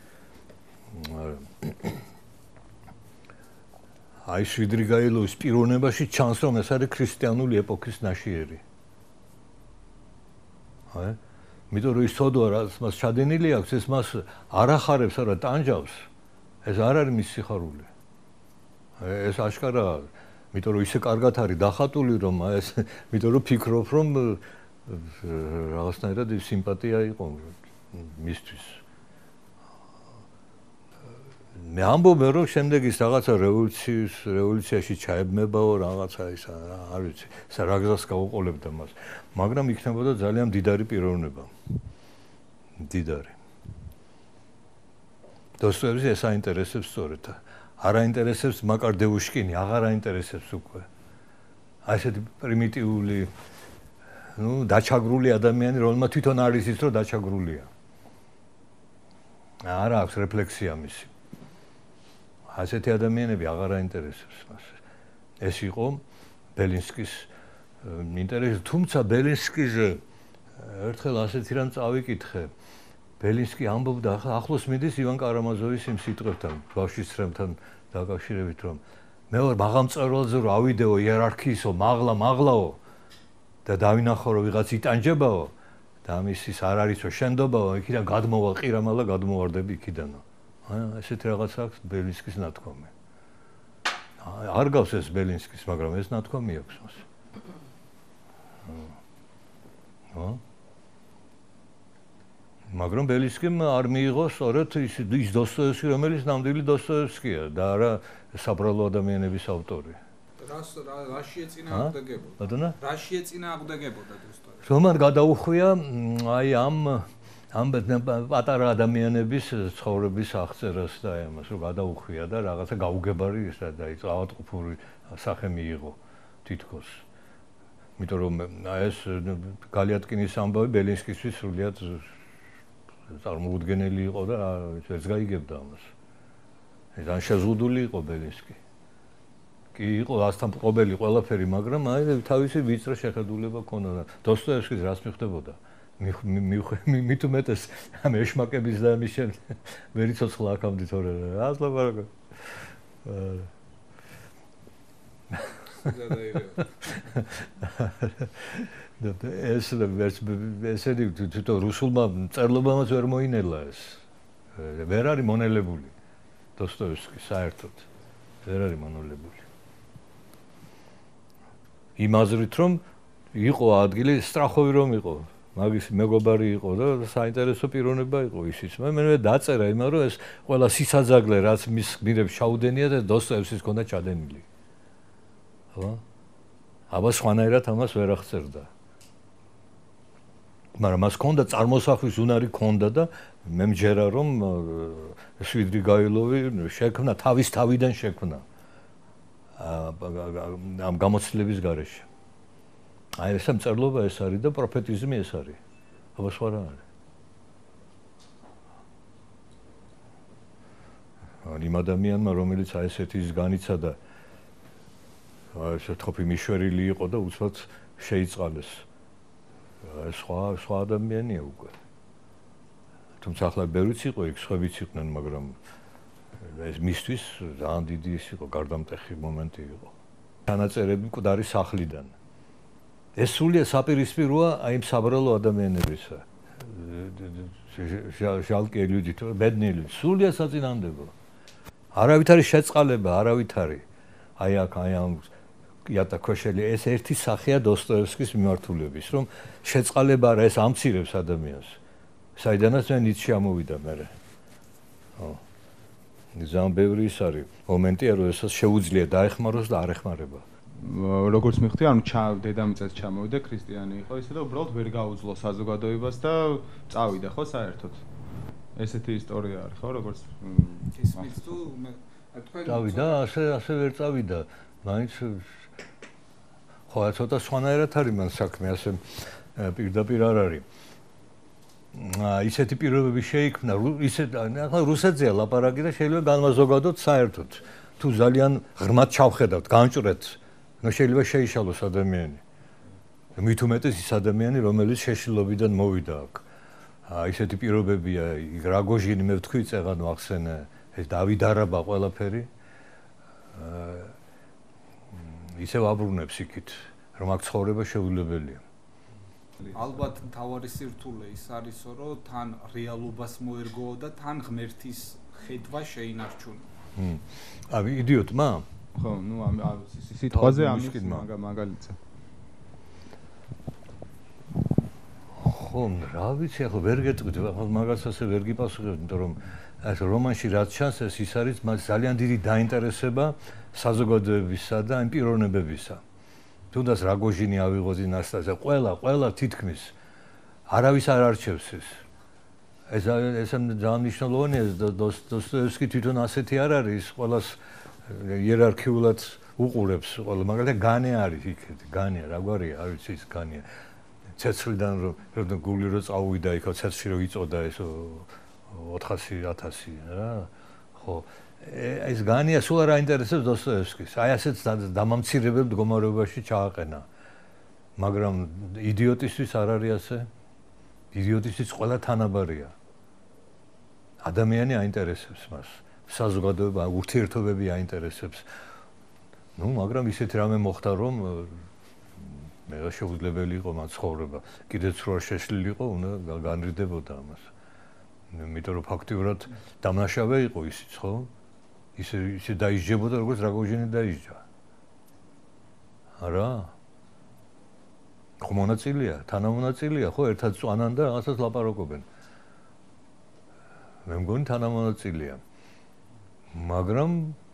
S1: აი სვიდრიგაილოვის პიროვნებაში ჩანს რომ ეს არის ქრისტიანული ეპოქის ნაშიერი. აი, იმიტომ რომ ის ცოდვა რაც მას ჩადენილი აქვს, ეს მას არ ახარებს, არა ტანჯავს. ეს არ არის მის სიხარული. ეს აშკარაა, იმიტომ რომ ისე კარგად არის დახატული რომ ეს, იმიტომ რომ ფიქრობ რომ რაღაცნაირად სიმპათია იყო მისთვის. მე ამბობენ რომ შემდეგ ის რაღაცა რევოლუციის რევოლუციაში ჩაებმებაო რაღაცა ის არ ვიცი, სა რა გზას გაუყოლებდა მას, მაგრამ იქნებოდა ძალიან დიდარი პიროვნება. დიდარი. დოსტოევსკი ეს აინტერესებს სწორედ. არ აინტერესებს მაკარდეუშკინი, აღარ აინტერესებს უკვე. აი ესეთი პრიმიტიული ნუ დაჩაგრული ადამიანი, რომელმაც თვითონ არის ის, რომ დაჩაგრულია. არ აქვს რეფლექსია მისი. ასეთი ადამიანები აღარ აინტერესებს მას. ეს იყო ბელინსკის ინტერესი, თუმცა ბელინსკის ერთხელ ასეთი რამ წავიკითხე. ბელინსკი ამბობდა, ახლოს მიდის ივან კარამაზოვის იმ სიტყვებთან, ბავშვისრემთან დაკავშირებით, რომ მე ვარ მაღალმწვერვალზე რომ ავიდეო იერარქიისო, მაღლა, მაღლაო და დავინახო რომ ვიღაც იტანჯებაო და ამის ის არ არისო შენდობაო, იქიდან გადმოვალ ყირამალა გადმოვარდები იქიდანო. აი ესეთი რაღაც აქვს ბელინსკის ნათქვამი. არ გავს ეს ბელინსკის, მაგრამ ეს ნათქვამი აქვს მას. ხო? მაგრამ ბელინსკიმ არ მიიღო სწორედ ის ის დოსტოევსკი, რომელიც ნამდვილი დოსტოევსკია და არა საბრალო ადამიანების ავტორი.
S3: რას რაში ეწინააღმდეგებოდა?
S1: ბატონო?
S3: რაში ეწინააღმდეგებოდა დოსტოევსკი?
S1: რომან გადაუხვია აი ამ ამ პატარა ადამიანების ცხოვრების აღწერას და ამას რომ გადაუხვია და რაღაცა გაუგებარი ის და დაიწყო ავადმყოფური სახე მიიღო თითქოს. იმიტომ რომ ეს გალიატკინის ამბავი ბელინსკისთვის სრულიად წარმოუდგენელი იყო და ეს გაიგებდა ამას. ეს ან შეზღუდული იყო ბელინსკი. კი იყო ასთან მყობელი ყველაფერი, მაგრამ აი თავისი ვიწრო შეხედულება ჰქონდა. დოსტოევსკის რას მიხვდებოდა? მით უმეტეს ამ ეშმაკების და ამის შენ ვერ იცოცხლა აქამდე თორე რას ლაპარაკობ. და ეს ესეთი თვითონ რუსულმა წერლობამაც ვერ მოინელა ეს. ვერ არის მონელებული დოსტოევსკი საერთოდ. ვერ არის მონელებული. იმ აზრით რომ იყო ადგილი სტრახოვი რომ იყო. მაგის მეგობარი იყო და საინტერესო პიროვნება იყო ისიც. მე მე დაწერა იმან რომ ეს ყველა სისაძაგლე რაც მის გმირებს ჩაუდენია და დოსტოევსკის ჰქონდა ჩადენილი. ხო? აბა სხვანაირად ამას ვერ აღწერდა. მაგრამ მას ჰქონდა წარმოსახვის უნარი ჰქონდა და მე მჯერა რომ შვიდრიგაილოვი შექმნა თავის თავიდან შექმნა ამ გამოცდილების გარეშე. აი ეს სამწერლობა ეს არის და პროფეტიზმი ეს არის. აბა სხვა რა არის? ან იმ ადამიანმა რომელიც აი ესეთი ის განიცადა აი ეს თოფი მიშვერილი იყო და უცბად შეიწყალეს. აი სხვა სხვა ადამიანია უკვე. თუმცა ახლა ბევრიც იყო იქ, სხვებიც იყვნენ, მაგრამ ეს მისთვის ძალიან დიდი ის იყო, გარდამტეხი მომენტი იყო. თანაწერები მკვდარი სახლიდან. ეს სულია საპირისპიროა აი იმ საბრალო ადამიანებისა. ჟალკი ელუდით, ბედნიელი, სულია საწინააღმდეგო. არავით არის შეწყალება, არავით არის. აი აქ აი ამ იატა ქოშელი ეს ერთი სახეა დოსტოევსკის მიმართულების, რომ შეწყალება არა ეს ამცირებს ადამიანს. საიდანაც მე ნიცშე ამოვიდა მერე. ხო. ძალიან ბევრი ის არის მომენტია, რომ ესაც შეუძლია დაეხმაროს და არ ეხმარება.
S2: როგორც მიხდი, ანუ დედამიწას ჩამოვიდა, ქრისტიანი იყო ისე და უბრალოდ ვერ გაუძლო საზოგადოებას და წავიდა, ხო, საერთოდ. ესეთი ისტორია არის, ხო, როგორც
S3: ისმის თუ მე თქვენ
S1: წავიდა, ასე ასე ვერ წავიდა. მაინც ხო, ცოტა სხვანაირად არის მან საქმე, ასე პირდაპირ არ არის. აა ისეთი პირობები შეიქმნა, ისე ახლა რუსეთზეა ლაპარაკი და შეიძლება განმაზოგადოთ საერთოდ. თუ ძალიან ღრმად ჩავხედავთ, განჭრეთ, ნუ შეიძლება შეიშალოს ადამიანი. მით უმეტეს ის ადამიანი, რომელიც შეშლილობიდან მოვიდა აქ. აა ისეთი პირობებია, რაგოჟინი მე ვთქვი, წეღან ვახსენე, ეს დავით არაბა ყველაფერი. აა ისევ აბრუნებს იქით, რომ აქ ცხოვრება შეუძლებელია.
S3: ალბათ თავარი სირთულე ის არისო, რომ თან რეალობას მოერგოო და თან ღმერთის ხედვა შეინარჩუნა.
S1: ჰმ. აი იდიოტმა?
S2: ხო, ნუ ამ სიტყვაზე ამის მაგალითზე.
S1: ხო, რა ვიცი, ახლა ვერ გეტყვით, ახლა მაგას ასე ვერ გიპასუხებ, იმიტომ რომ ეს რომანში რაც ჩანს, ეს ის არის მას ძალიან დიდი დაინტერესება საზოგადოებისა და იმ პიროვნებებისა. თუნდაც რაგოჟინი ავიღოთ ინასტაზე, ყველა, ყველა თითქმის არავის არ არჩევს ეს. ეს ეს ძალიან მნიშვნელოვანია, დოსტოევსკი თვითონ ასეთი არ არის, ყველას იერარქიულად უყურებს, ყველა მაგალითად განე არის იქეთ, განე რა გვარია, არ ვიცი ის განე. ცეცხლიდან რომ გული რო წავიდა იქ, ცეცხლში რო იწოდა ეს ოთხასი ათასი რა. ხო, ეს განია სულ არ აინტერესებს დოსტოევსკის. აი ასეთ დამამცირებელ მდგომარეობაში ჩააყენა. მაგრამ იდიოტისთვის არ არის ასე. იდიოტისთვის ყველა თანაბარია. ადამიანი აინტერესებს მას. საზოგადოება, ურთიერთობები აინტერესებს. ნუ, მაგრამ ისეთ რამე მოხდა, რომ მე შეუძლებელი იყო მათ ცხოვრება. კიდეც რო არ შეშლილიყო, უნდა განრიდებოდა ამას. იმიტომ რომ ფაქტიურად დამნაშავე იყო ისიც, ხო? ისე ისე დაიჯდებოდა, როგორც რაგოჟინი დაიჯდა. არა? ხო მონაწილეა, თანამონაწილეა, ხო, ერთად წვანან და რაღაცას ლაპარაკობენ. მე მგონი თანამონაწილეა. მაგრამ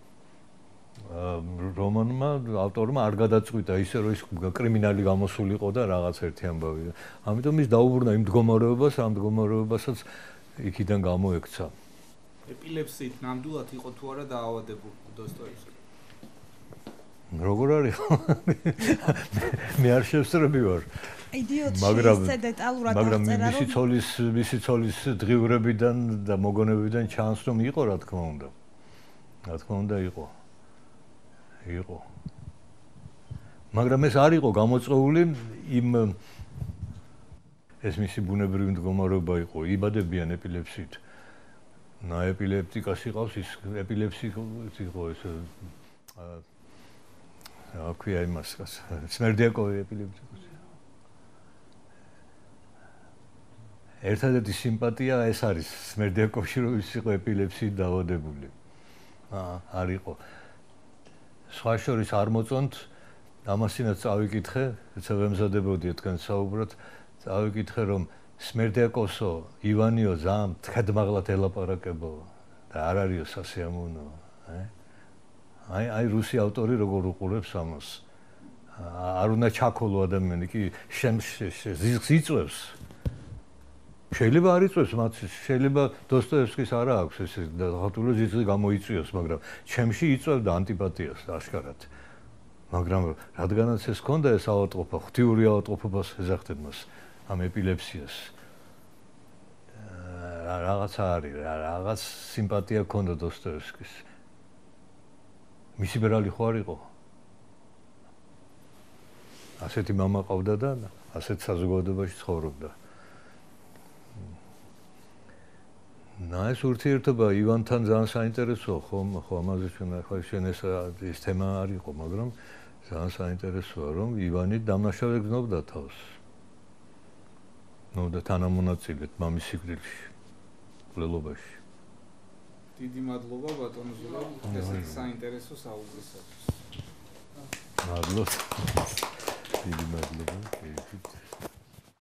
S1: რომანმა ავტორმა არ გადაწყვიტა ისე რომ ის კრიმინალი გამოსულიყო და რაღაც ერთი ამბავი. ამიტომ ის დაუბრუნდა იმ მდგომარეობას, ამ მდგომარეობასაც იქიდან გამოექცა.
S3: ეპილეფსიით ნამდვილად იყო თუ არა დაავადებული დოსტოევსკი?
S1: როგორ არის? მე არ შევსწრები ვარ.
S4: იდიოტში ისე დეტალურად აღწერა,
S1: მაგრამ მისი ცოლის, მისი ცოლის დღიურებიდან და მოგონებიდან ჩანს, რომ იყო, რა თქმა უნდა. რა თქმა უნდა იყო. იყო. მაგრამ ეს არ იყო გამოწვეული იმ ეს მისი ბუნებრივი მდგომარეობა იყო, იბადებიან ეპილეფსიით. ნა ეპილეპტიკას იყავს, ის ეპილეფსი იყო ეს რა ქვია იმას, სმერდიაკოვი ეპილეპტიკოსი. ერთადერთი სიმპათია ეს არის სმერდიაკოვში, რომ ის იყო ეპილეფსიით დაავადებული. აა, არ იყო. სხვა შორის არ მოწონთ, ამასინაც წავიკითხე, როცა ვემზადებოდი თქვენ საუბრად, წავიკითხე რომ სმერდიაკოვსო ივანიო ზამ თქადმაღლად ელაპარაკებო და არ არისო სასიამოვნო, აი? აი აი რუსი ავტორი როგორ უყურებს ამას. არ უნდა ჩაქოლო ადამიანი, კი ზიზღს იწვევს. შეიძლება არ იწვევს მათ, შეიძლება დოსტოევსკის არა აქვს ეს დაღატული ზიზღი გამოიწვიოს, მაგრამ ჩემში იწვევდა ანტიპათიას აშკარად. მაგრამ რადგანაც ეს ქონდა ეს ავადმყოფა, ღვთიური ავადმყოფობას ეძახდნენ მას, ამ ეპილეფსიას. რაღაცა არის, რაღაც სიმპათია ქონდა დოსტოევსკის. მისი ბრალი ხო არ იყო? ასეთი მამა ყავდა და ასეთ საზოგადოებაში ცხოვრობდა. ნა ეს ურთიერთობა ივანთან ძალიან საინტერესოა, ხომ, ხო ამაზე ჩვენ ახლა შენ ეს ეს თემა არ იყო, მაგრამ ძალიან საინტერესოა, რომ ივანი დამნაშავე გზნობდა თავს. ნუ და თანამონაწილედ მამის სიკვდილში, მკვლელობაში.
S3: დიდი მადლობა ბატონო ზურაბ, ესეთი საინტერესო საუბრისათვის.
S1: მადლობა. დიდი მადლობა.